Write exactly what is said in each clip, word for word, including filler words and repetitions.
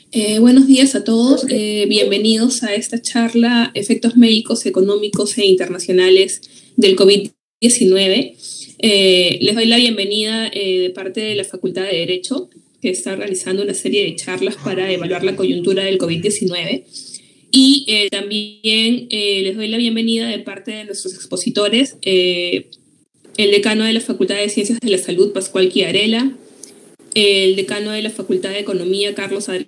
Eh, buenos días a todos, eh, bienvenidos a esta charla Efectos Médicos, Económicos e Internacionales del COVID diecinueve. Eh, les doy la bienvenida eh, de parte de la Facultad de Derecho, que está realizando una serie de charlas para evaluar la coyuntura del COVID diecinueve. Y eh, también eh, les doy la bienvenida de parte de nuestros expositores, eh, el decano de la Facultad de Ciencias de la Salud, Pascual Chiarella, el decano de la Facultad de Economía, Carlos Adrián,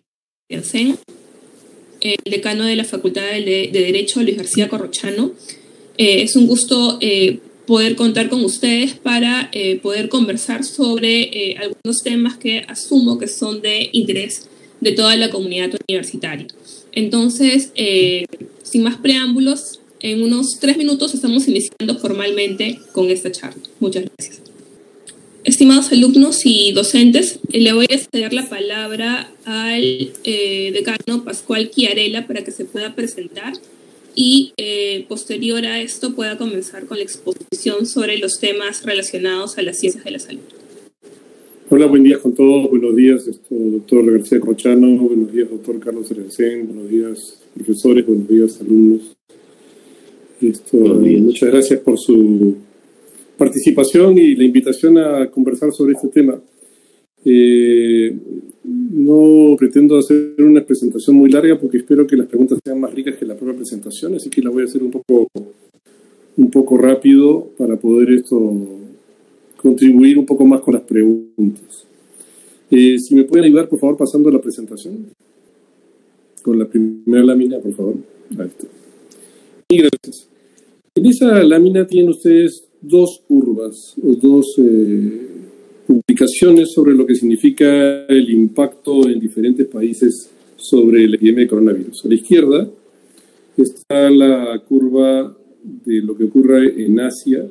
el decano de la Facultad de, de Derecho, Luis García Corrochano. Eh, es un gusto eh, poder contar con ustedes para eh, poder conversar sobre eh, algunos temas que asumo que son de interés de toda la comunidad universitaria. Entonces, eh, sin más preámbulos, en unos tres minutos estamos iniciando formalmente con esta charla. Muchas gracias. Estimados alumnos y docentes, le voy a ceder la palabra al eh, decano Pascual Chiarella para que se pueda presentar y eh, posterior a esto pueda comenzar con la exposición sobre los temas relacionados a las ciencias de la salud. Hola, buen día con todos. Buenos días, esto, doctor García Corrochano. Buenos días, doctor Carlos Adrián. Buenos días, profesores. Buenos días, alumnos. Esto, buenos días. Muchas gracias por su participación y la invitación a conversar sobre este tema. Eh, no pretendo hacer una presentación muy larga porque espero que las preguntas sean más ricas que la propia presentación, así que la voy a hacer un poco, un poco rápido para poder esto contribuir un poco más con las preguntas. Eh, si me pueden ayudar, por favor, pasando a la presentación. Con la primera lámina, por favor. Ahí está. Y gracias. En esa lámina tienen ustedes dos curvas o dos eh, publicaciones sobre lo que significa el impacto en diferentes países sobre la epidemia de coronavirus. A la izquierda está la curva de lo que ocurre en Asia,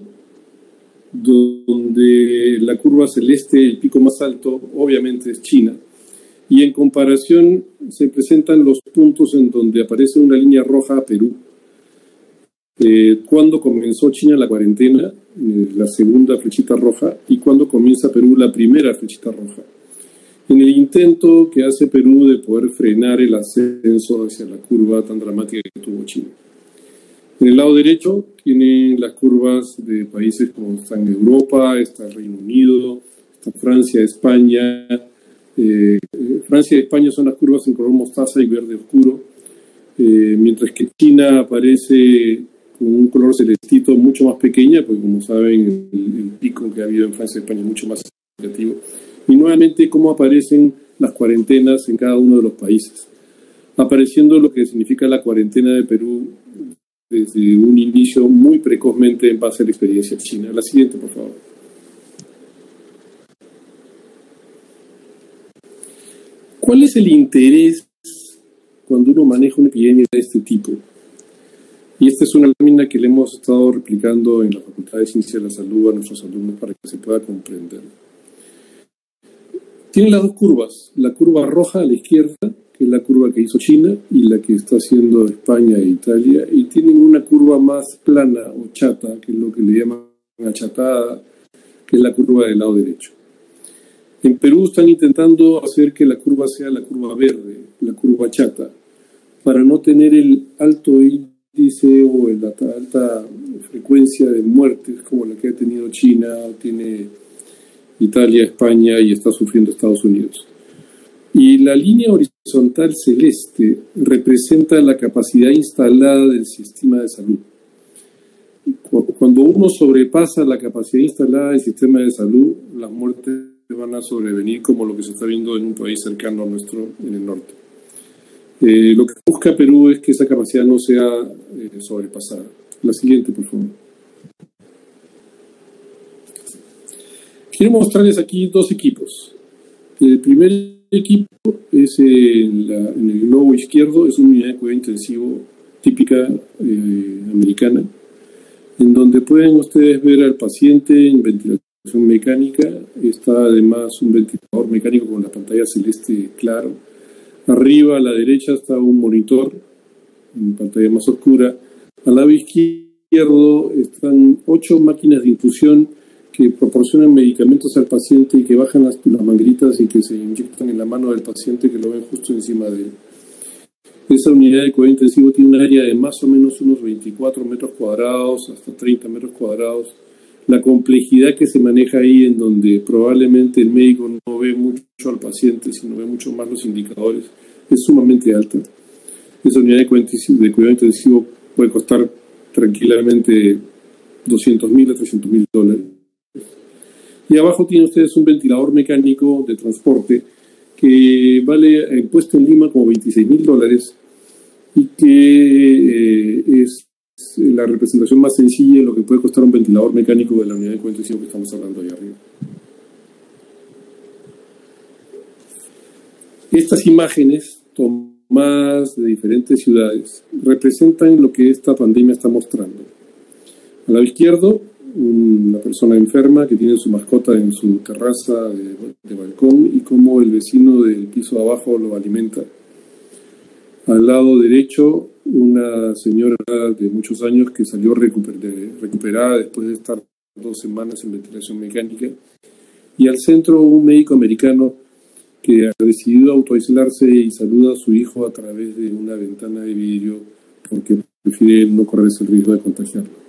donde la curva celeste, el pico más alto, obviamente es China, y en comparación se presentan los puntos en donde aparece una línea roja a Perú. Eh, cuando comenzó China la cuarentena, eh, la segunda flechita roja, y cuando comienza Perú la primera flechita roja. En el intento que hace Perú de poder frenar el ascenso hacia la curva tan dramática que tuvo China. En el lado derecho tienen las curvas de países como están Europa, está el Reino Unido, está Francia, España. Eh, Francia y España son las curvas en color mostaza y verde oscuro, eh, mientras que China aparece con un color celestito mucho más pequeña, porque como saben el, el pico que ha habido en Francia y España es mucho más significativo. Y nuevamente cómo aparecen las cuarentenas en cada uno de los países, apareciendo lo que significa la cuarentena de Perú desde un inicio muy precozmente en base a la experiencia china. La siguiente, por favor. ¿Cuál es el interés cuando uno maneja una epidemia de este tipo? Y esta es una lámina que le hemos estado replicando en la Facultad de Ciencias de la Salud a nuestros alumnos para que se pueda comprender. Tiene las dos curvas, la curva roja a la izquierda, que es la curva que hizo China, y la que está haciendo España e Italia, y tienen una curva más plana o chata, que es lo que le llaman achatada, que es la curva del lado derecho. En Perú están intentando hacer que la curva sea la curva verde, la curva chata, para no tener el alto índice o la alta frecuencia de muertes como la que ha tenido China, tiene Italia, España y está sufriendo Estados Unidos. Y la línea horizontal celeste representa la capacidad instalada del sistema de salud. Cuando uno sobrepasa la capacidad instalada del sistema de salud, las muertes van a sobrevenir como lo que se está viendo en un país cercano a nuestro, en el norte. Eh, lo que busca Perú es que esa capacidad no sea eh, sobrepasada. La siguiente, por favor. Quiero mostrarles aquí dos equipos. El primer equipo es en, la, en el globo izquierdo, es una unidad de cuidado intensivo típica eh, americana, en donde pueden ustedes ver al paciente en ventilación mecánica. Está además un ventilador mecánico con la pantalla celeste claro. Arriba a la derecha está un monitor en pantalla más oscura. Al lado izquierdo están ocho máquinas de infusión que proporcionan medicamentos al paciente y que bajan las, las mangueritas y que se inyectan en la mano del paciente, que lo ven justo encima de él. Esa unidad de cuidado intensivo tiene un área de más o menos unos veinticuatro metros cuadrados, hasta treinta metros cuadrados. La complejidad que se maneja ahí, en donde probablemente el médico no ve mucho al paciente, sino ve mucho más los indicadores, es sumamente alta. Esa unidad de cuidado intensivo, de cuidado intensivo puede costar tranquilamente doscientos mil a trescientos mil dólares. Y abajo tienen ustedes un ventilador mecánico de transporte que vale, eh, puesto en Lima, como veintiséis mil dólares, y que eh, es la representación más sencilla de lo que puede costar un ventilador mecánico de la unidad de cuidado intensivo que estamos hablando ahí arriba. Estas imágenes tomadas de diferentes ciudades representan lo que esta pandemia está mostrando. Al lado izquierdo, una persona enferma que tiene su mascota en su terraza de, de balcón y cómo el vecino del piso de abajo lo alimenta. Al lado derecho, una señora de muchos años que salió recuper- de, recuperada después de estar dos semanas en ventilación mecánica. Y al centro, un médico americano que ha decidido autoaislarse y saluda a su hijo a través de una ventana de vidrio porque prefiere no correrse el riesgo de contagiarlo.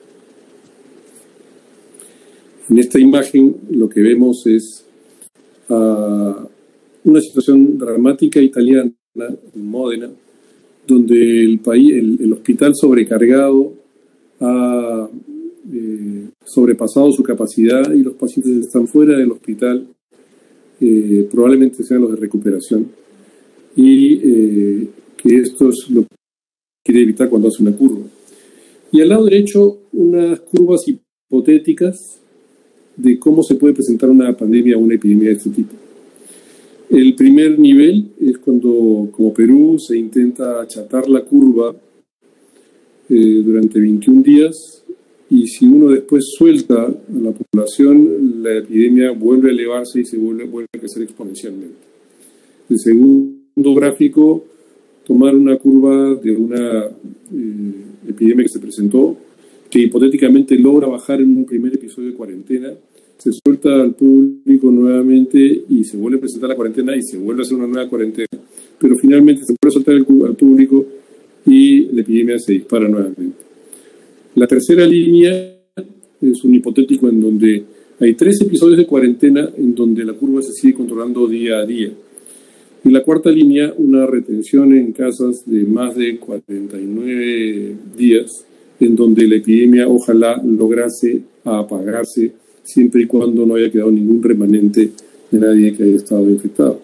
En esta imagen lo que vemos es uh, una situación dramática italiana en Módena, donde el, país, el, el hospital sobrecargado ha eh, sobrepasado su capacidad y los pacientes están fuera del hospital, eh, probablemente sean los de recuperación, y eh, que esto es lo que quiere evitar cuando hace una curva. Y al lado derecho, unas curvas hipotéticas de cómo se puede presentar una pandemia o una epidemia de este tipo. El primer nivel es cuando, como Perú, se intenta achatar la curva eh, durante veintiún días, y si uno después suelta a la población, la epidemia vuelve a elevarse y se vuelve, vuelve a crecer exponencialmente. El segundo gráfico, tomar una curva de una eh, epidemia que se presentó, que hipotéticamente logra bajar en un primer episodio de cuarentena, se suelta al público nuevamente y se vuelve a presentar la cuarentena y se vuelve a hacer una nueva cuarentena, pero finalmente se puede soltar el, al público y la epidemia se dispara nuevamente. La tercera línea es un hipotético en donde hay tres episodios de cuarentena en donde la curva se sigue controlando día a día. Y la cuarta línea, una retención en casas de más de cuarenta y nueve días, en donde la epidemia ojalá lograse apagarse, siempre y cuando no haya quedado ningún remanente de nadie que haya estado infectado.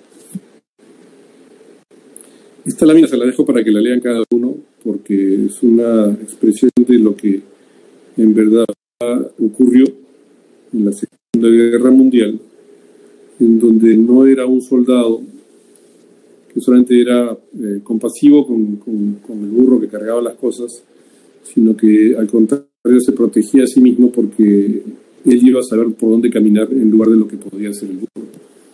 Esta lámina se la dejo para que la lean cada uno, porque es una expresión de lo que en verdad ocurrió en la Segunda Guerra Mundial, en donde no era un soldado que solamente era eh, compasivo con, con, con el burro que cargaba las cosas, sino que al contrario se protegía a sí mismo porque él iba a saber por dónde caminar en lugar de lo que podía hacer el burro.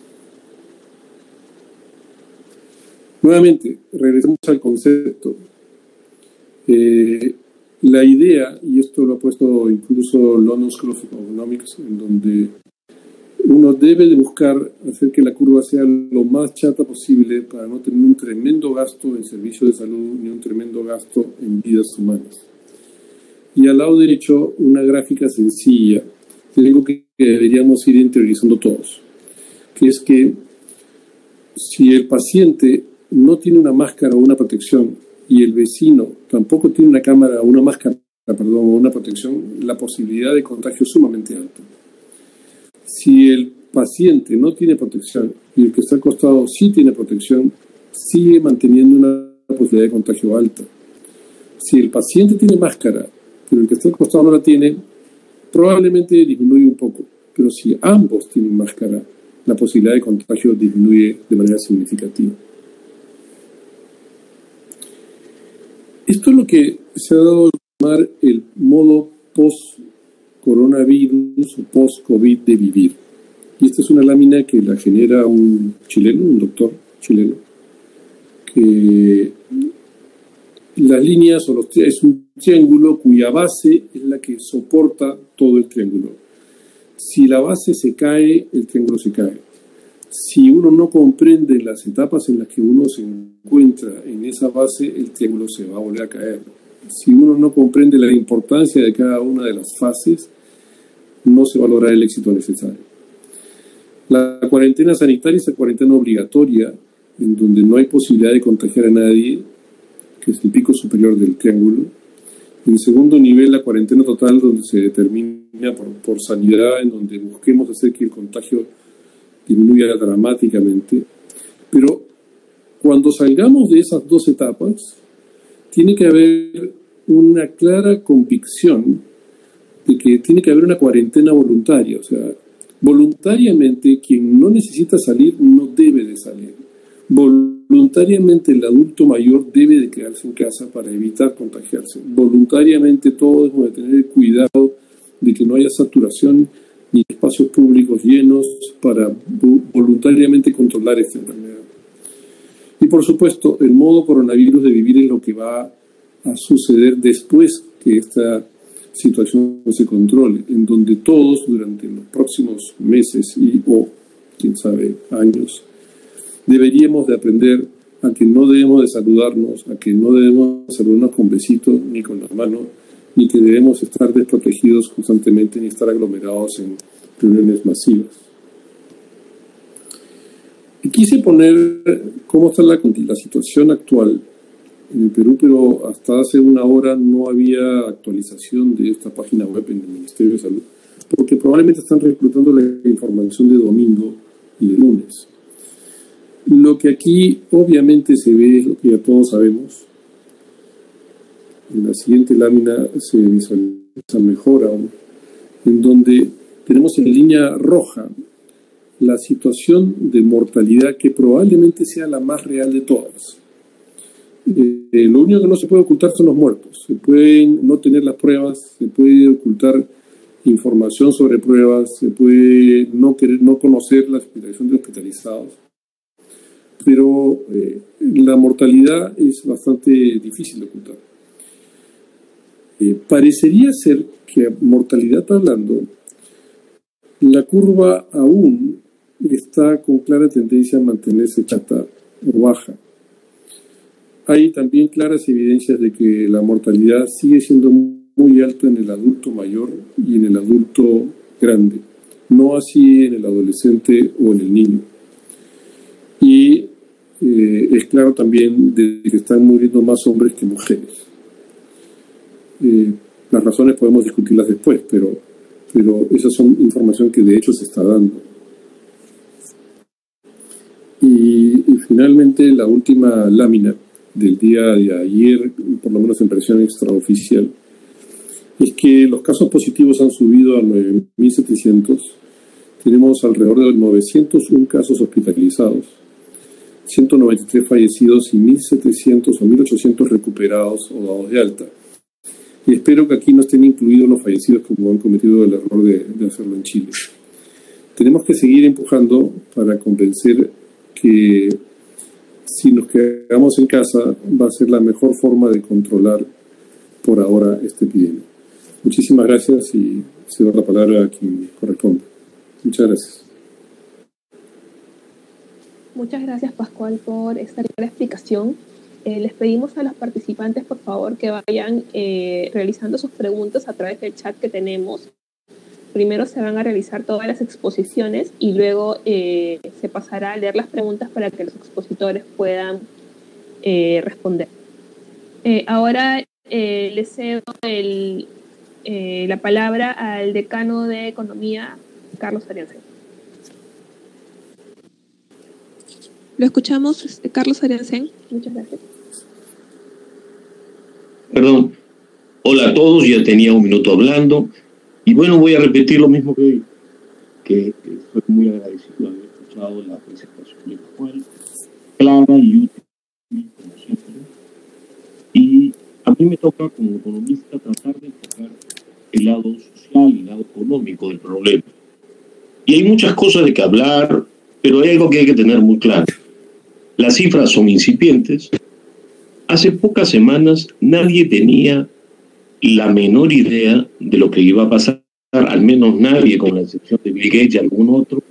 Nuevamente, regresamos al concepto. Eh, la idea, y esto lo ha puesto incluso London School of Economics, en donde uno debe de buscar hacer que la curva sea lo más chata posible para no tener un tremendo gasto en servicios de salud ni un tremendo gasto en vidas humanas. Y al lado derecho, una gráfica sencilla, de algo que deberíamos ir interiorizando todos, que es que si el paciente no tiene una máscara o una protección y el vecino tampoco tiene una cámara o una máscara, perdón, o una protección, la posibilidad de contagio es sumamente alta. Si el paciente no tiene protección y el que está al costado sí tiene protección, sigue manteniendo una posibilidad de contagio alta. Si el paciente tiene máscara, pero el que está al costado no la tiene, probablemente disminuye un poco. Pero si ambos tienen máscara, la posibilidad de contagio disminuye de manera significativa. Esto es lo que se ha dado a llamar el modo post-coronavirus o post-COVID de vivir. Y esta es una lámina que la genera un chileno, un doctor chileno, que las líneas o los, es un triángulo cuya base es la que soporta todo el triángulo. Si la base se cae, el triángulo se cae. Si uno no comprende las etapas en las que uno se encuentra en esa base, el triángulo se va a volver a caer. Si uno no comprende la importancia de cada una de las fases, no se va a lograr el éxito necesario. La cuarentena sanitaria es la cuarentena obligatoria, en donde no hay posibilidad de contagiar a nadie, que es el pico superior del triángulo. En segundo nivel, la cuarentena total, donde se determina por, por sanidad, en donde busquemos hacer que el contagio disminuya dramáticamente. Pero cuando salgamos de esas dos etapas, tiene que haber una clara convicción de que tiene que haber una cuarentena voluntaria. O sea, voluntariamente quien no necesita salir no debe de salir. Voluntariamente el adulto mayor debe de quedarse en casa para evitar contagiarse. Voluntariamente todos debemos de tener cuidado de que no haya saturación ni espacios públicos llenos para voluntariamente controlar esta enfermedad. Y por supuesto, el modo coronavirus de vivir es lo que va a suceder después que esta situación se controle, en donde todos durante los próximos meses y o, quién sabe, años, deberíamos de aprender a que no debemos de saludarnos, a que no debemos de saludarnos con besitos ni con las manos, ni que debemos estar desprotegidos constantemente ni estar aglomerados en reuniones masivas. Y quise poner cómo está la, la situación actual en el Perú, pero hasta hace una hora no había actualización de esta página web en el Ministerio de Salud, porque probablemente están reclutando la información de domingo y de lunes. Lo que aquí obviamente se ve es lo que ya todos sabemos. En la siguiente lámina se visualiza mejor aún, en donde tenemos en línea roja la situación de mortalidad que probablemente sea la más real de todas. Eh, lo único que no se puede ocultar son los muertos. Se pueden no tener las pruebas, se puede ocultar información sobre pruebas, se puede no querer, no conocer la hospitalización de hospitalizados, pero eh, la mortalidad es bastante difícil de ocultar. Eh, parecería ser que, mortalidad hablando, la curva aún está con clara tendencia a mantenerse chata o baja. Hay también claras evidencias de que la mortalidad sigue siendo muy alta en el adulto mayor y en el adulto grande, no así en el adolescente o en el niño. Y eh, es claro también de que están muriendo más hombres que mujeres. Eh, las razones podemos discutirlas después, pero, pero esas son información que de hecho se está dando. Y, y finalmente la última lámina del día de ayer, por lo menos en presión extraoficial, es que los casos positivos han subido a nueve mil setecientos. Tenemos alrededor de novecientos uno casos hospitalizados, ciento noventa y tres fallecidos y mil setecientos o mil ochocientos recuperados o dados de alta. Y espero que aquí no estén incluidos los fallecidos como han cometido el error de, de hacerlo en Chile. Tenemos que seguir empujando para convencer que si nos quedamos en casa va a ser la mejor forma de controlar por ahora esta epidemia. Muchísimas gracias y cedo la palabra a quien corresponde. Muchas gracias. Muchas gracias, Pascual, por esta explicación. Eh, les pedimos a los participantes, por favor, que vayan eh, realizando sus preguntas a través del chat que tenemos. Primero se van a realizar todas las exposiciones y luego eh, se pasará a leer las preguntas para que los expositores puedan eh, responder. Eh, ahora eh, les cedo el, eh, la palabra al decano de Economía, Carlos Ariancén. Lo escuchamos, Carlos Ariancén. Muchas gracias. Perdón. Hola a todos, ya tenía un minuto hablando. Y bueno, voy a repetir lo mismo que, que, que estoy muy agradecido de haber escuchado la presentación de Pascual, clara y útil, como siempre. Y a mí me toca, como economista, tratar de enfocar el lado social y el lado económico del problema. Y hay muchas cosas de que hablar, pero hay algo que hay que tener muy claro. Las cifras son incipientes. Hace pocas semanas nadie tenía la menor idea de lo que iba a pasar al menos nadie, con la excepción de Bill Gates y algún otro,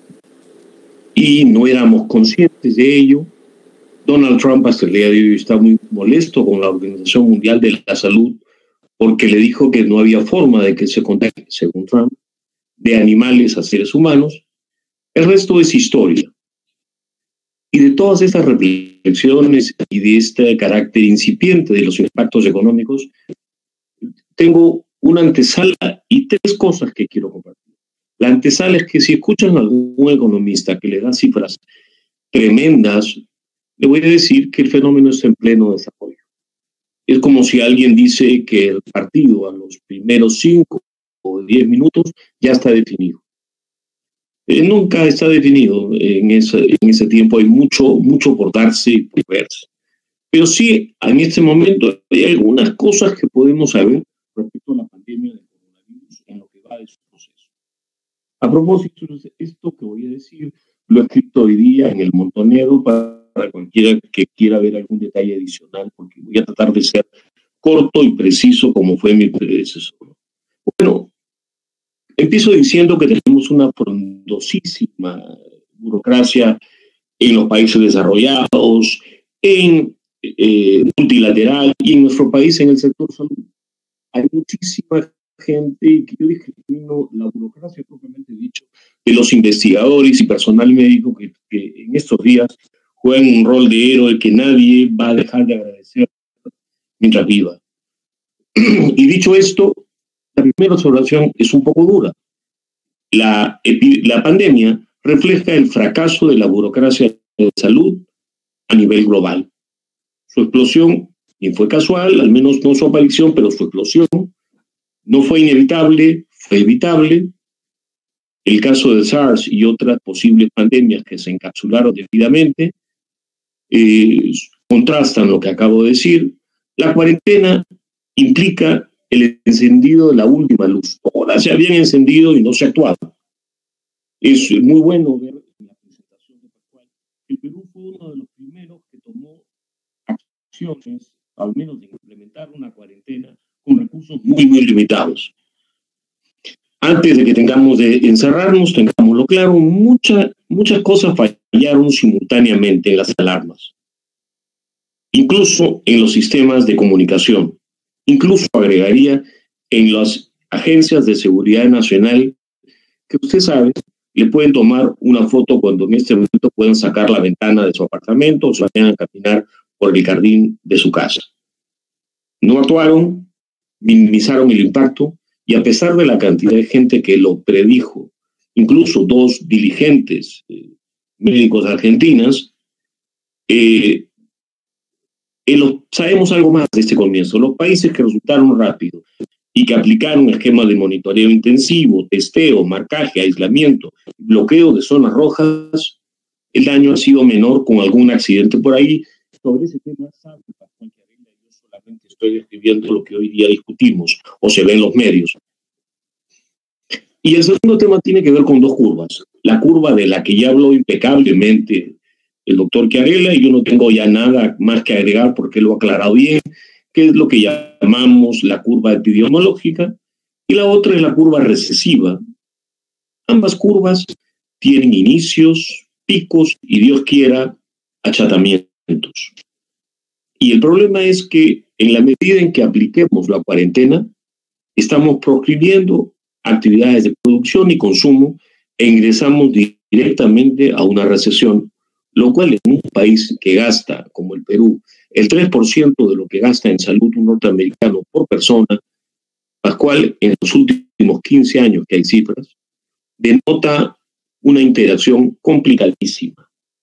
y no éramos conscientes de ello. Donald Trump hasta el día de hoy está muy molesto con la Organización Mundial de la Salud porque le dijo que no había forma de que se contagie, según Trump, de animales a seres humanos. El resto es historia. Y de todas estas reflexiones y de este carácter incipiente de los impactos económicos, tengo una antesala y tres cosas que quiero compartir. La antesala es que si escuchan a algún economista que le da cifras tremendas, le voy a decir que el fenómeno está en pleno desarrollo. Es como si alguien dice que el partido a los primeros cinco o diez minutos ya está definido. Eh, nunca está definido. En ese, en ese tiempo hay mucho, mucho por darse y por verse. Pero sí, en este momento hay algunas cosas que podemos saber respecto a la pandemia del coronavirus en lo que va de su proceso. A propósito, esto que voy a decir lo he escrito hoy día en El Montonero para, para cualquiera que quiera ver algún detalle adicional, porque voy a tratar de ser corto y preciso como fue mi predecesor. Bueno, empiezo diciendo que tenemos una frondosísima burocracia en los países desarrollados, en eh, multilateral y en nuestro país en el sector salud. Hay muchísima gente que yo discrimino la burocracia propiamente dicho de los investigadores y personal médico que, que en estos días juegan un rol de héroe que nadie va a dejar de agradecer mientras viva. Y dicho esto, la primera observación es un poco dura. La, la pandemia refleja el fracaso de la burocracia de salud a nivel global. Su explosión ni fue casual, al menos no su aparición, pero su explosión no fue inevitable, fue evitable. El caso de SARS y otras posibles pandemias que se encapsularon debidamente eh, contrastan lo que acabo de decir. La cuarentena implica el encendido de la última luz. Ahora se habían encendido y no se actuaba. Es muy bueno ver en la presentación de Pascual que el Perú fue uno de los primeros que tomó acciones, al menos de implementar una cuarentena con recursos muy, muy limitados. Antes de que tengamos de encerrarnos, tengámoslo claro, mucha, muchas cosas fallaron simultáneamente en las alarmas, incluso en los sistemas de comunicación, incluso agregaría en las agencias de seguridad nacional, que usted sabe, le pueden tomar una foto cuando en este momento puedan sacar la ventana de su apartamento o se vayan a caminar por el jardín de su casa. No actuaron, minimizaron el impacto, y a pesar de la cantidad de gente que lo predijo, incluso dos diligentes eh, médicos argentinas, eh, eh, lo, sabemos algo más de este comienzo. Los países que resultaron rápido y que aplicaron esquemas de monitoreo intensivo, testeo, marcaje, aislamiento, bloqueo de zonas rojas, el daño ha sido menor con algún accidente por ahí. Sobre ese tema, sabe Pascual Chiarella, yo solamente estoy describiendo lo que hoy día discutimos o se ve en los medios. Y el segundo tema tiene que ver con dos curvas. La curva de la que ya habló impecablemente el doctor Chiarella, y yo no tengo ya nada más que agregar porque lo ha aclarado bien, que es lo que llamamos la curva epidemiológica, y la otra es la curva recesiva. Ambas curvas tienen inicios, picos y, Dios quiera, achatamientos. Y el problema es que en la medida en que apliquemos la cuarentena, estamos proscribiendo actividades de producción y consumo e ingresamos directamente a una recesión, lo cual en un país que gasta, como el Perú, el tres por ciento de lo que gasta en salud un norteamericano por persona, Pascual, en los últimos quince años que hay cifras, denota una interacción complicadísima.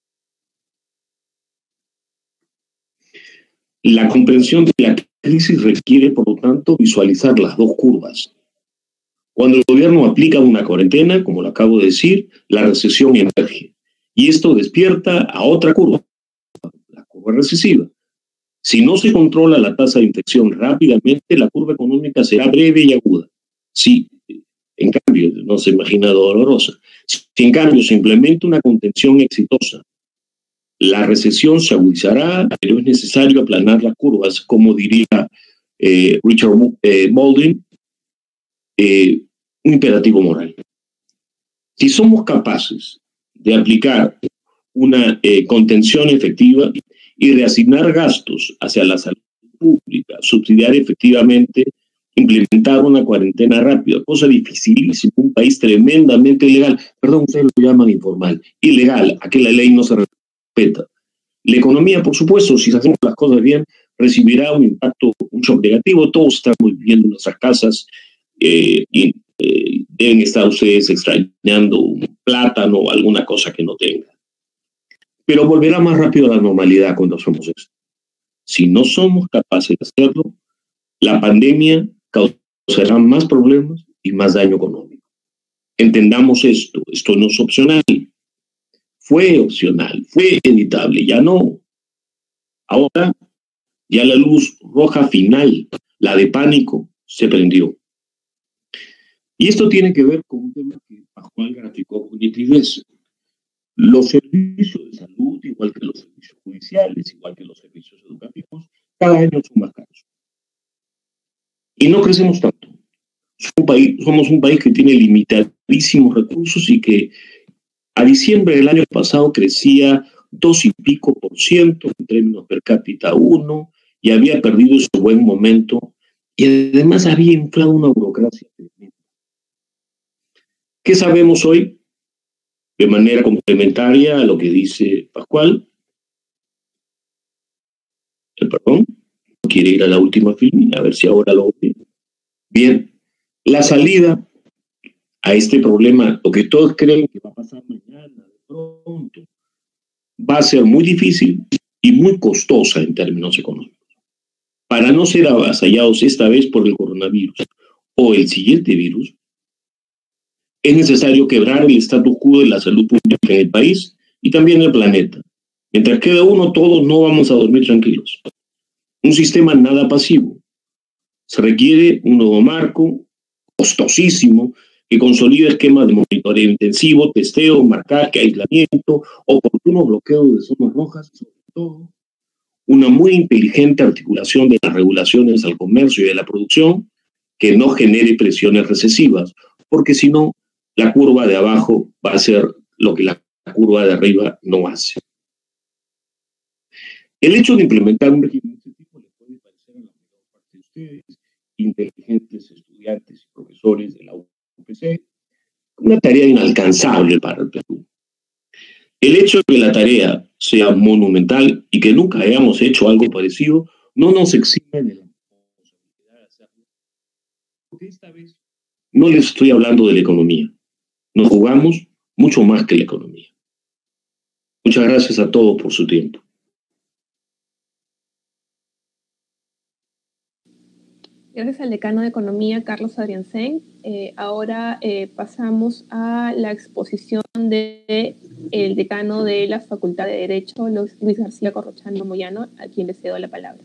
La comprensión de la crisis requiere, por lo tanto, visualizar las dos curvas. Cuando el gobierno aplica una cuarentena, como lo acabo de decir, la recesión emerge. Y esto despierta a otra curva, la curva recesiva. Si no se controla la tasa de infección rápidamente, la curva económica será breve y aguda. Si, en cambio, no se imagina dolorosa. Si, en cambio, se implementa una contención exitosa, la recesión se agudizará, pero es necesario aplanar las curvas, como diría eh, Richard eh, Baldwin. Eh, un imperativo moral. Si somos capaces de aplicar una eh, contención efectiva y reasignar gastos hacia la salud pública, subsidiar efectivamente, implementar una cuarentena rápida, cosa dificilísima, un país tremendamente ilegal, perdón, ustedes lo llaman informal, ilegal, a que la ley no se respeta. La economía, por supuesto, si hacemos las cosas bien, recibirá un impacto, un shock negativo. Todos estamos viviendo en nuestras casas eh, y eh, deben estar ustedes extrañando un plátano o alguna cosa que no tengan. Pero volverá más rápido a la normalidad cuando hacemos esto. Si no somos capaces de hacerlo, la pandemia causará más problemas y más daño económico. Entendamos esto, esto no es opcional. Fue opcional, fue evitable, ya no. Ahora, ya la luz roja final, la de pánico, se prendió. Y esto tiene que ver con un tema que Pascual graficó con nitidez. Los servicios de salud, igual que los servicios judiciales, igual que los servicios educativos, cada año son más caros. Y no crecemos tanto. Somos un país, somos un país que tiene limitadísimos recursos y que a diciembre del año pasado crecía dos y pico por ciento en términos per cápita uno y había perdido su buen momento y además había inflado una burocracia tremenda. ¿Qué sabemos hoy? De manera complementaria a lo que dice Pascual, el perdón, quiere ir a la última filmina, a ver si ahora lo ve. Bien, la salida a este problema, lo que todos creen que va a pasar mañana, de pronto, va a ser muy difícil y muy costosa en términos económicos. Para no ser avasallados esta vez por el coronavirus o el siguiente virus, es necesario quebrar el status quo de la salud pública en el país y también en el planeta. Mientras queda uno, todos no vamos a dormir tranquilos. Un sistema nada pasivo. Se requiere un nuevo marco, costosísimo, que consolida esquemas de monitoreo intensivo, testeo, marcaje, aislamiento, oportuno bloqueo de zonas rojas, sobre todo, una muy inteligente articulación de las regulaciones al comercio y de la producción que no genere presiones recesivas, porque si no, la curva de abajo va a ser lo que la curva de arriba no hace. El hecho de implementar un régimen de este tipo le puede parecer a la mayor parte de ustedes, inteligentes estudiantes y profesores de la U P C, una tarea inalcanzable para el Perú. El hecho de que la tarea sea monumental y que nunca hayamos hecho algo parecido no nos exime de la responsabilidad de hacerlo. Porque esta vez no les estoy hablando de la economía. Nos jugamos mucho más que la economía. Muchas gracias a todos por su tiempo. Gracias al decano de Economía, Carlos Adriancén. Eh, ahora eh, pasamos a la exposición del de decano de la Facultad de Derecho, Luis García Corrochano Moyano, a quien le cedo la palabra.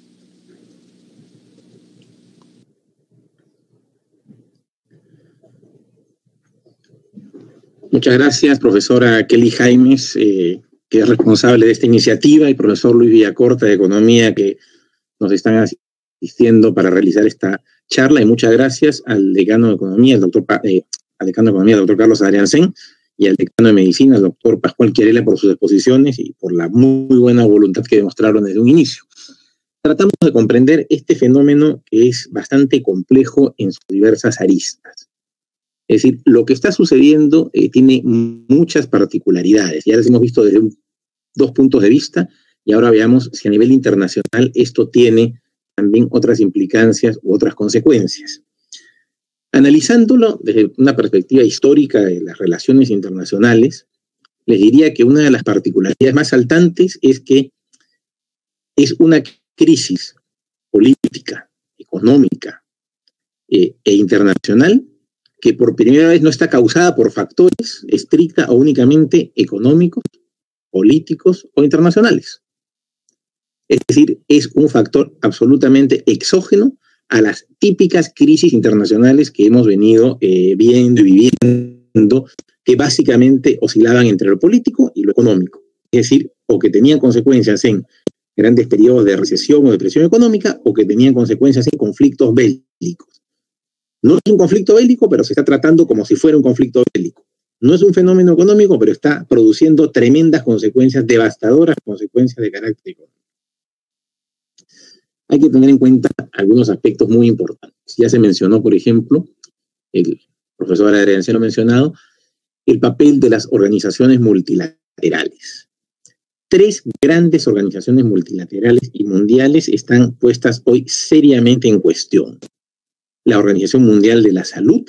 Muchas gracias, profesora Kelly Jaimes, eh, que es responsable de esta iniciativa, y profesor Luis Villacorta de Economía, que nos están asistiendo asistiendo para realizar esta charla, y muchas gracias al decano de Economía, el doctor eh, al decano de Economía, el doctor Carlos Adriancén, y al decano de Medicina, el doctor Pascual Chiarella, por sus exposiciones y por la muy buena voluntad que demostraron desde un inicio. Tratamos de comprender este fenómeno que es bastante complejo en sus diversas aristas. Es decir, lo que está sucediendo eh, tiene muchas particularidades. Ya las hemos visto desde un, dos puntos de vista, y ahora veamos si a nivel internacional esto tiene también otras implicancias u otras consecuencias. Analizándolo desde una perspectiva histórica de las relaciones internacionales, les diría que una de las particularidades más saltantes es que es una crisis política, económica eh, e internacional que por primera vez no está causada por factores estricta o únicamente económicos, políticos o internacionales. Es decir, es un factor absolutamente exógeno a las típicas crisis internacionales que hemos venido eh, viendo y viviendo, que básicamente oscilaban entre lo político y lo económico. Es decir, o que tenían consecuencias en grandes periodos de recesión o depresión económica, o que tenían consecuencias en conflictos bélicos. No es un conflicto bélico, pero se está tratando como si fuera un conflicto bélico. No es un fenómeno económico, pero está produciendo tremendas consecuencias, devastadoras consecuencias de carácter económico. Hay que tener en cuenta algunos aspectos muy importantes. Ya se mencionó, por ejemplo, el profesor Adrián se lo ha mencionado, el papel de las organizaciones multilaterales. Tres grandes organizaciones multilaterales y mundiales están puestas hoy seriamente en cuestión. La Organización Mundial de la Salud,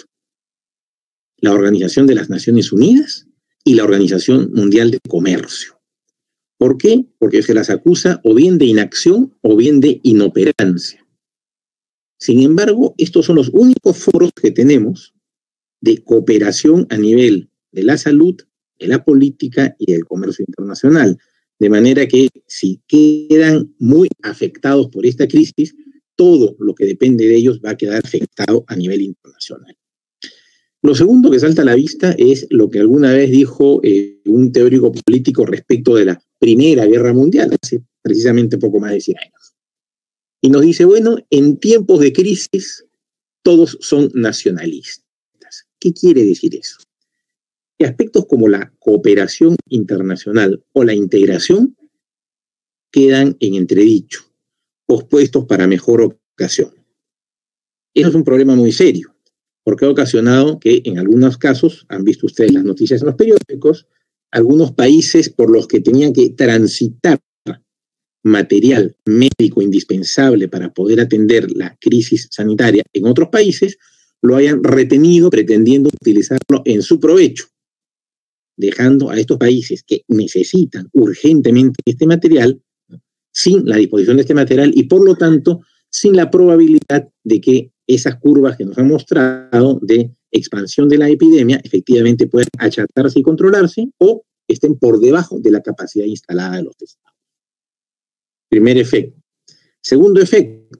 la Organización de las Naciones Unidas y la Organización Mundial de Comercio. ¿Por qué? Porque se las acusa o bien de inacción o bien de inoperancia. Sin embargo, estos son los únicos foros que tenemos de cooperación a nivel de la salud, de la política y del comercio internacional. De manera que si quedan muy afectados por esta crisis, todo lo que depende de ellos va a quedar afectado a nivel internacional. Lo segundo que salta a la vista es lo que alguna vez dijo eh, un teórico político respecto de la Primera Guerra Mundial, hace precisamente poco más de cien años. Y nos dice, bueno, en tiempos de crisis todos son nacionalistas. ¿Qué quiere decir eso? Que aspectos como la cooperación internacional o la integración quedan en entredicho, pospuestos para mejor ocasión. Eso es un problema muy serio, porque ha ocasionado que en algunos casos, han visto ustedes las noticias en los periódicos, algunos países por los que tenían que transitar material médico indispensable para poder atender la crisis sanitaria en otros países, lo hayan retenido pretendiendo utilizarlo en su provecho, dejando a estos países que necesitan urgentemente este material sin la disposición de este material y por lo tanto sin la probabilidad de que esas curvas que nos han mostrado de expansión de la epidemia efectivamente puedan achatarse y controlarse o estén por debajo de la capacidad instalada de los estados. Primer efecto. Segundo efecto.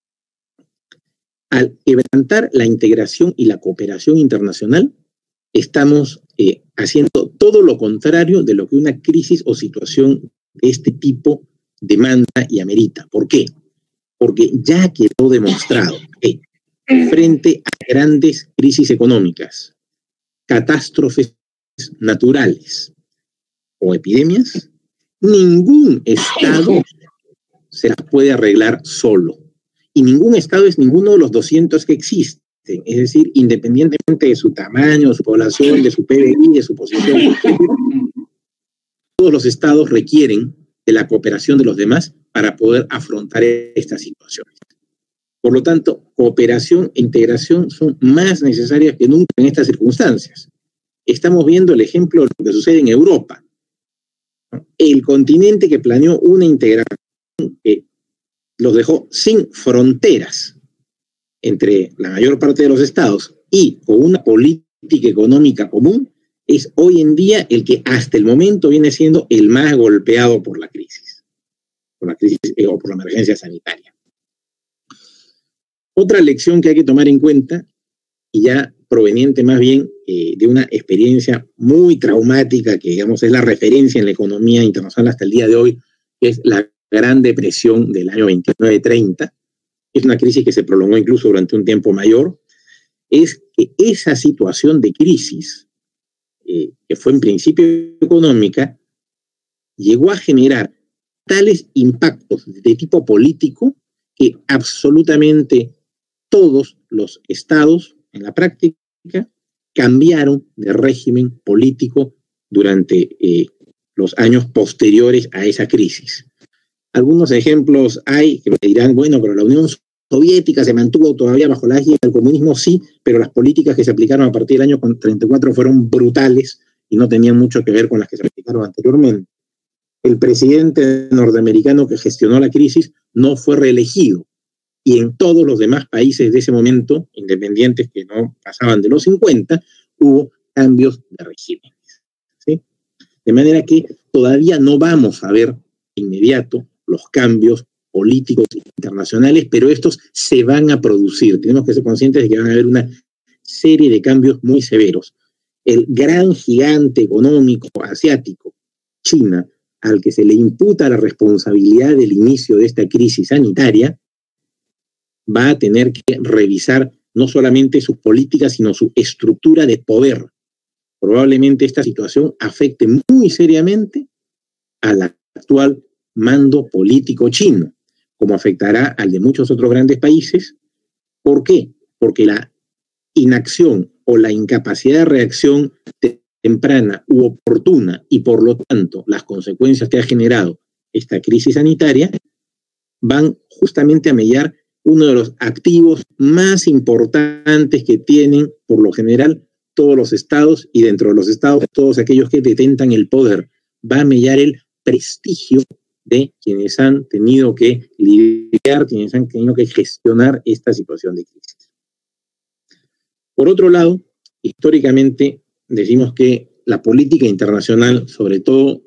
Al quebrantar la integración y la cooperación internacional, estamos eh, haciendo todo lo contrario de lo que una crisis o situación de este tipo demanda y amerita. ¿Por qué? Porque ya quedó demostrado que frente a grandes crisis económicas, catástrofes naturales o epidemias, ningún Estado se las puede arreglar solo. Y ningún Estado es ninguno de los doscientos que existen. Es decir, independientemente de su tamaño, de su población, de su P B I, de su posición, todos los Estados requieren de la cooperación de los demás para poder afrontar estas situaciones. Por lo tanto, cooperación e integración son más necesarias que nunca en estas circunstancias. Estamos viendo el ejemplo de lo que sucede en Europa. El continente que planeó una integración que los dejó sin fronteras entre la mayor parte de los estados y con una política económica común, es hoy en día el que hasta el momento viene siendo el más golpeado por la crisis, por la crisis eh, o por la emergencia sanitaria. Otra lección que hay que tomar en cuenta, y ya proveniente más bien eh, de una experiencia muy traumática, que digamos es la referencia en la economía internacional hasta el día de hoy, que es la Gran Depresión del año veintinueve treinta, es una crisis que se prolongó incluso durante un tiempo mayor, es que esa situación de crisis, eh, que fue en principio económica, llegó a generar tales impactos de tipo político que absolutamente todos los estados, en la práctica, cambiaron de régimen político durante eh, los años posteriores a esa crisis. Algunos ejemplos hay que me dirán, bueno, pero la Unión Soviética se mantuvo todavía bajo la égida del comunismo, sí, pero las políticas que se aplicaron a partir del año treinta y cuatro fueron brutales y no tenían mucho que ver con las que se aplicaron anteriormente. El presidente norteamericano que gestionó la crisis no fue reelegido, y en todos los demás países de ese momento, independientes que no pasaban de los cincuenta, hubo cambios de régimen, ¿sí? De manera que todavía no vamos a ver inmediato los cambios políticos internacionales, pero estos se van a producir. Tenemos que ser conscientes de que van a haber una serie de cambios muy severos. El gran gigante económico asiático, China, al que se le imputa la responsabilidad del inicio de esta crisis sanitaria, va a tener que revisar no solamente sus políticas, sino su estructura de poder. Probablemente esta situación afecte muy seriamente al actual mando político chino, como afectará al de muchos otros grandes países. ¿Por qué? Porque la inacción o la incapacidad de reacción temprana u oportuna, y por lo tanto las consecuencias que ha generado esta crisis sanitaria, van justamente a mellar uno de los activos más importantes que tienen, por lo general, todos los estados, y dentro de los estados, todos aquellos que detentan el poder. Va a mellar el prestigio de quienes han tenido que lidiar, quienes han tenido que gestionar esta situación de crisis. Por otro lado, históricamente decimos que la política internacional, sobre todo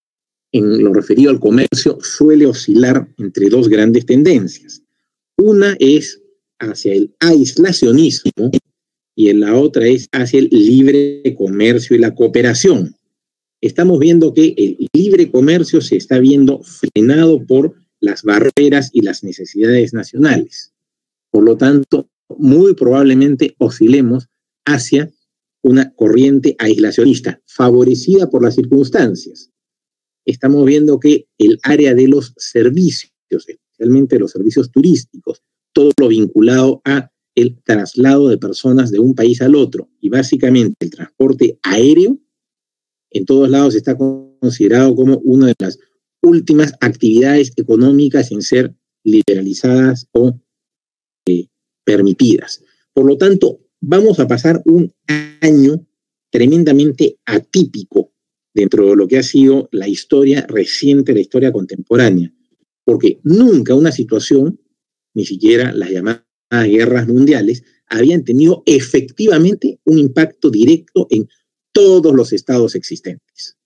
en lo referido al comercio, suele oscilar entre dos grandes tendencias. Una es hacia el aislacionismo y la otra es hacia el libre comercio y la cooperación. Estamos viendo que el libre comercio se está viendo frenado por las barreras y las necesidades nacionales. Por lo tanto, muy probablemente oscilemos hacia una corriente aislacionista, favorecida por las circunstancias. Estamos viendo que el área de los servicios, especialmente los servicios turísticos, todo lo vinculado a el traslado de personas de un país al otro, y básicamente el transporte aéreo, en todos lados está considerado como una de las últimas actividades económicas en ser liberalizadas o eh, permitidas. Por lo tanto, vamos a pasar un año tremendamente atípico dentro de lo que ha sido la historia reciente, la historia contemporánea, porque nunca una situación, ni siquiera las llamadas guerras mundiales, habían tenido efectivamente un impacto directo en todos los estados existentes.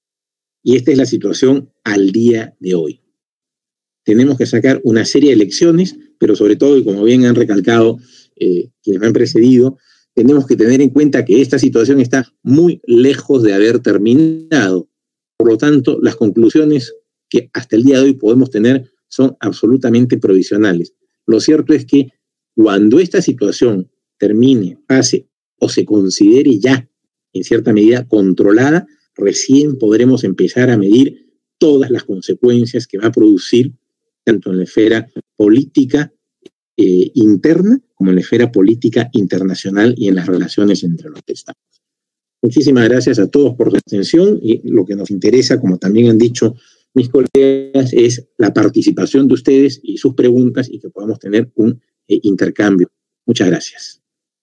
Y esta es la situación al día de hoy. Tenemos que sacar una serie de lecciones, pero sobre todo, y como bien han recalcado eh, quienes me han precedido, tenemos que tener en cuenta que esta situación está muy lejos de haber terminado. Por lo tanto, las conclusiones que hasta el día de hoy podemos tener son absolutamente provisionales. Lo cierto es que cuando esta situación termine, pase o se considere ya en cierta medida controlada, recién podremos empezar a medir todas las consecuencias que va a producir tanto en la esfera política eh, interna como en la esfera política internacional y en las relaciones entre los estados. Muchísimas gracias a todos por su atención, y lo que nos interesa, como también han dicho mis colegas, es la participación de ustedes y sus preguntas, y que podamos tener un eh, intercambio. Muchas gracias.